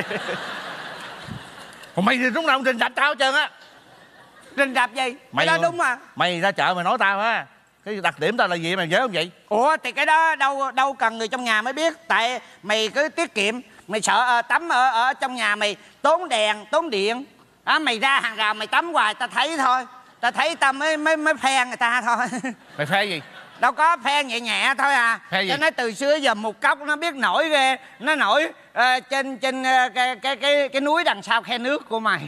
Còn mày thì lúc nào cũng rình rập tao hết trơn á. Rình rập gì? Mày Cái đó đúng mà. Mày ra chợ mày nói tao á, cái đặc điểm tao là gì mày nhớ không vậy? Ủa thì cái đó đâu đâu cần người trong nhà mới biết. Tại mày cứ tiết kiệm. Mày sợ uh, tắm ở ở trong nhà mày tốn đèn, tốn điện đó, mày ra hàng rào mày tắm hoài ta thấy thôi. Ta thấy ta mới mới mới phe người ta thôi. Mày phe gì? Đâu có phe nhẹ nhẹ thôi à. Phe gì? Cho nó từ xưa giờ một cốc nó biết nổi ghê. Nó nổi uh, trên trên uh, cái, cái cái cái núi đằng sau khe nước của mày.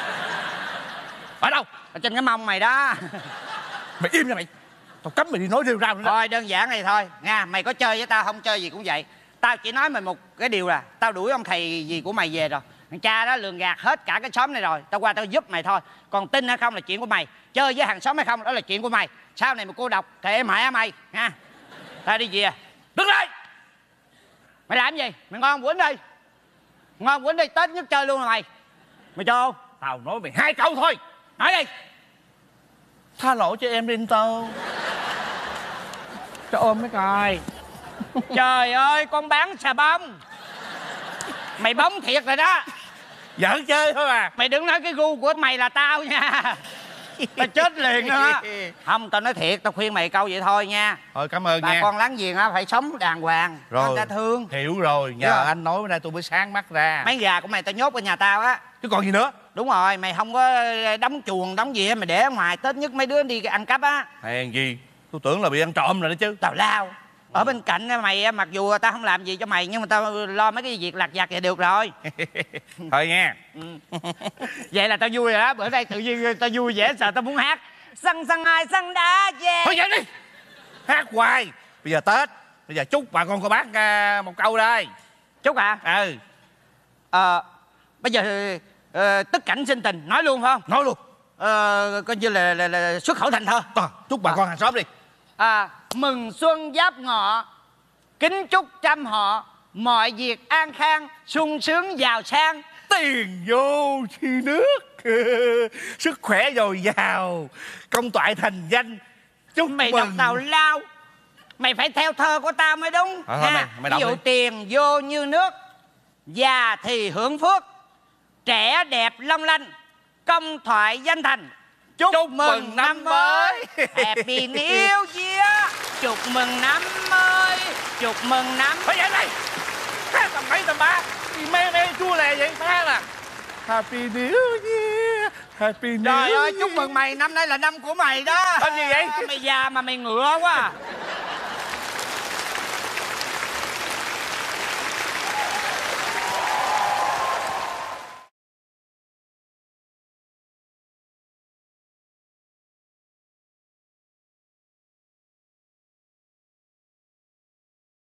Ở đâu? Ở trên cái mông mày đó. Mày im nha mày. Tao cấm mày đi nói rêu rao nữa đó. Thôi đơn giản này thôi nha. Mày có chơi với tao không chơi gì cũng vậy. Tao chỉ nói mày một cái điều là tao đuổi ông thầy gì của mày về rồi. Thằng cha đó lường gạt hết cả cái xóm này rồi. Tao qua tao giúp mày thôi. Còn tin hay không là chuyện của mày. Chơi với hàng xóm hay không đó là chuyện của mày. Sau này mà cô độc thì em hại mày nha. Tao đi về. Đứng lại. Mày làm gì? Mày ngon quýnh đi. Ngon quýnh đi. Tết nhất chơi luôn là mày. Mày cho không? Tao nói mày hai câu thôi. Nói đi. Tha lỗi cho em đi tao. Cho ôm mấy coi. Trời ơi con bán xà bông. Mày bóng thiệt rồi đó. Giỡn chơi thôi à. Mày đừng nói cái gu của mày là tao nha. Tao chết liền đó. Không tao nói thiệt. Tao khuyên mày câu vậy thôi nha. Thôi cảm ơn bà nha. con láng giềng á phải sống đàng hoàng. Rồi Người ta thương. hiểu rồi. Nhờ rồi. anh nói bữa nay tôi mới sáng mắt ra. Mấy gà của mày tao nhốt ở nhà tao á. Chứ còn gì nữa. Đúng rồi. Mày không có đóng chuồng đóng gì hết. Mày để ở ngoài Tết nhất mấy đứa đi ăn cắp á. Hèn gì. Tôi tưởng là bị ăn trộm rồi đó chứ. Tào lao. Ở bên cạnh mày mặc dù tao không làm gì cho mày nhưng mà tao lo mấy cái việc lặt vặt vậy được rồi. Thôi nha. Ừ. Vậy là tao vui rồi đó. Bữa nay tự nhiên tao vui vẻ sợ tao muốn hát. Săn săn ai săn đá về. Thôi vậy đi. Hát hoài. Bây giờ Tết. Bây giờ chúc bà con cô bác uh, một câu đây. Chúc hả? Ừ. Ờ bây giờ uh, tức cảnh sinh tình nói luôn phải không? Nói luôn. Ờ coi như là, là, là xuất khẩu thành thơ. À, chúc bà à. con hàng xóm đi. À, mừng xuân giáp ngọ, kính chúc trăm họ mọi việc an khang, sung sướng giàu sang. Tiền vô chi nước. Sức khỏe dồi dào, công toại thành danh. Chúc mày mừng. đọc tào lao. Mày phải theo thơ của tao mới đúng. À, thôi, mày, mày đọc ví dụ đi. tiền vô như nước, già thì hưởng phước, trẻ đẹp long lanh, công thoại danh thành. Chúc, Chúc mừng, mừng năm mới. Happy New Year. Chúc mừng năm mới. Chúc mừng năm. Thôi vậy này. Hát tầm mấy tầm ba. Gì mê mê chua lè vậy ta là Happy New Year. Happy New Year. Trời ơi chúc mừng mày. Năm nay là năm của mày đó. Làm gì vậy? Mày già mà mày ngựa quá.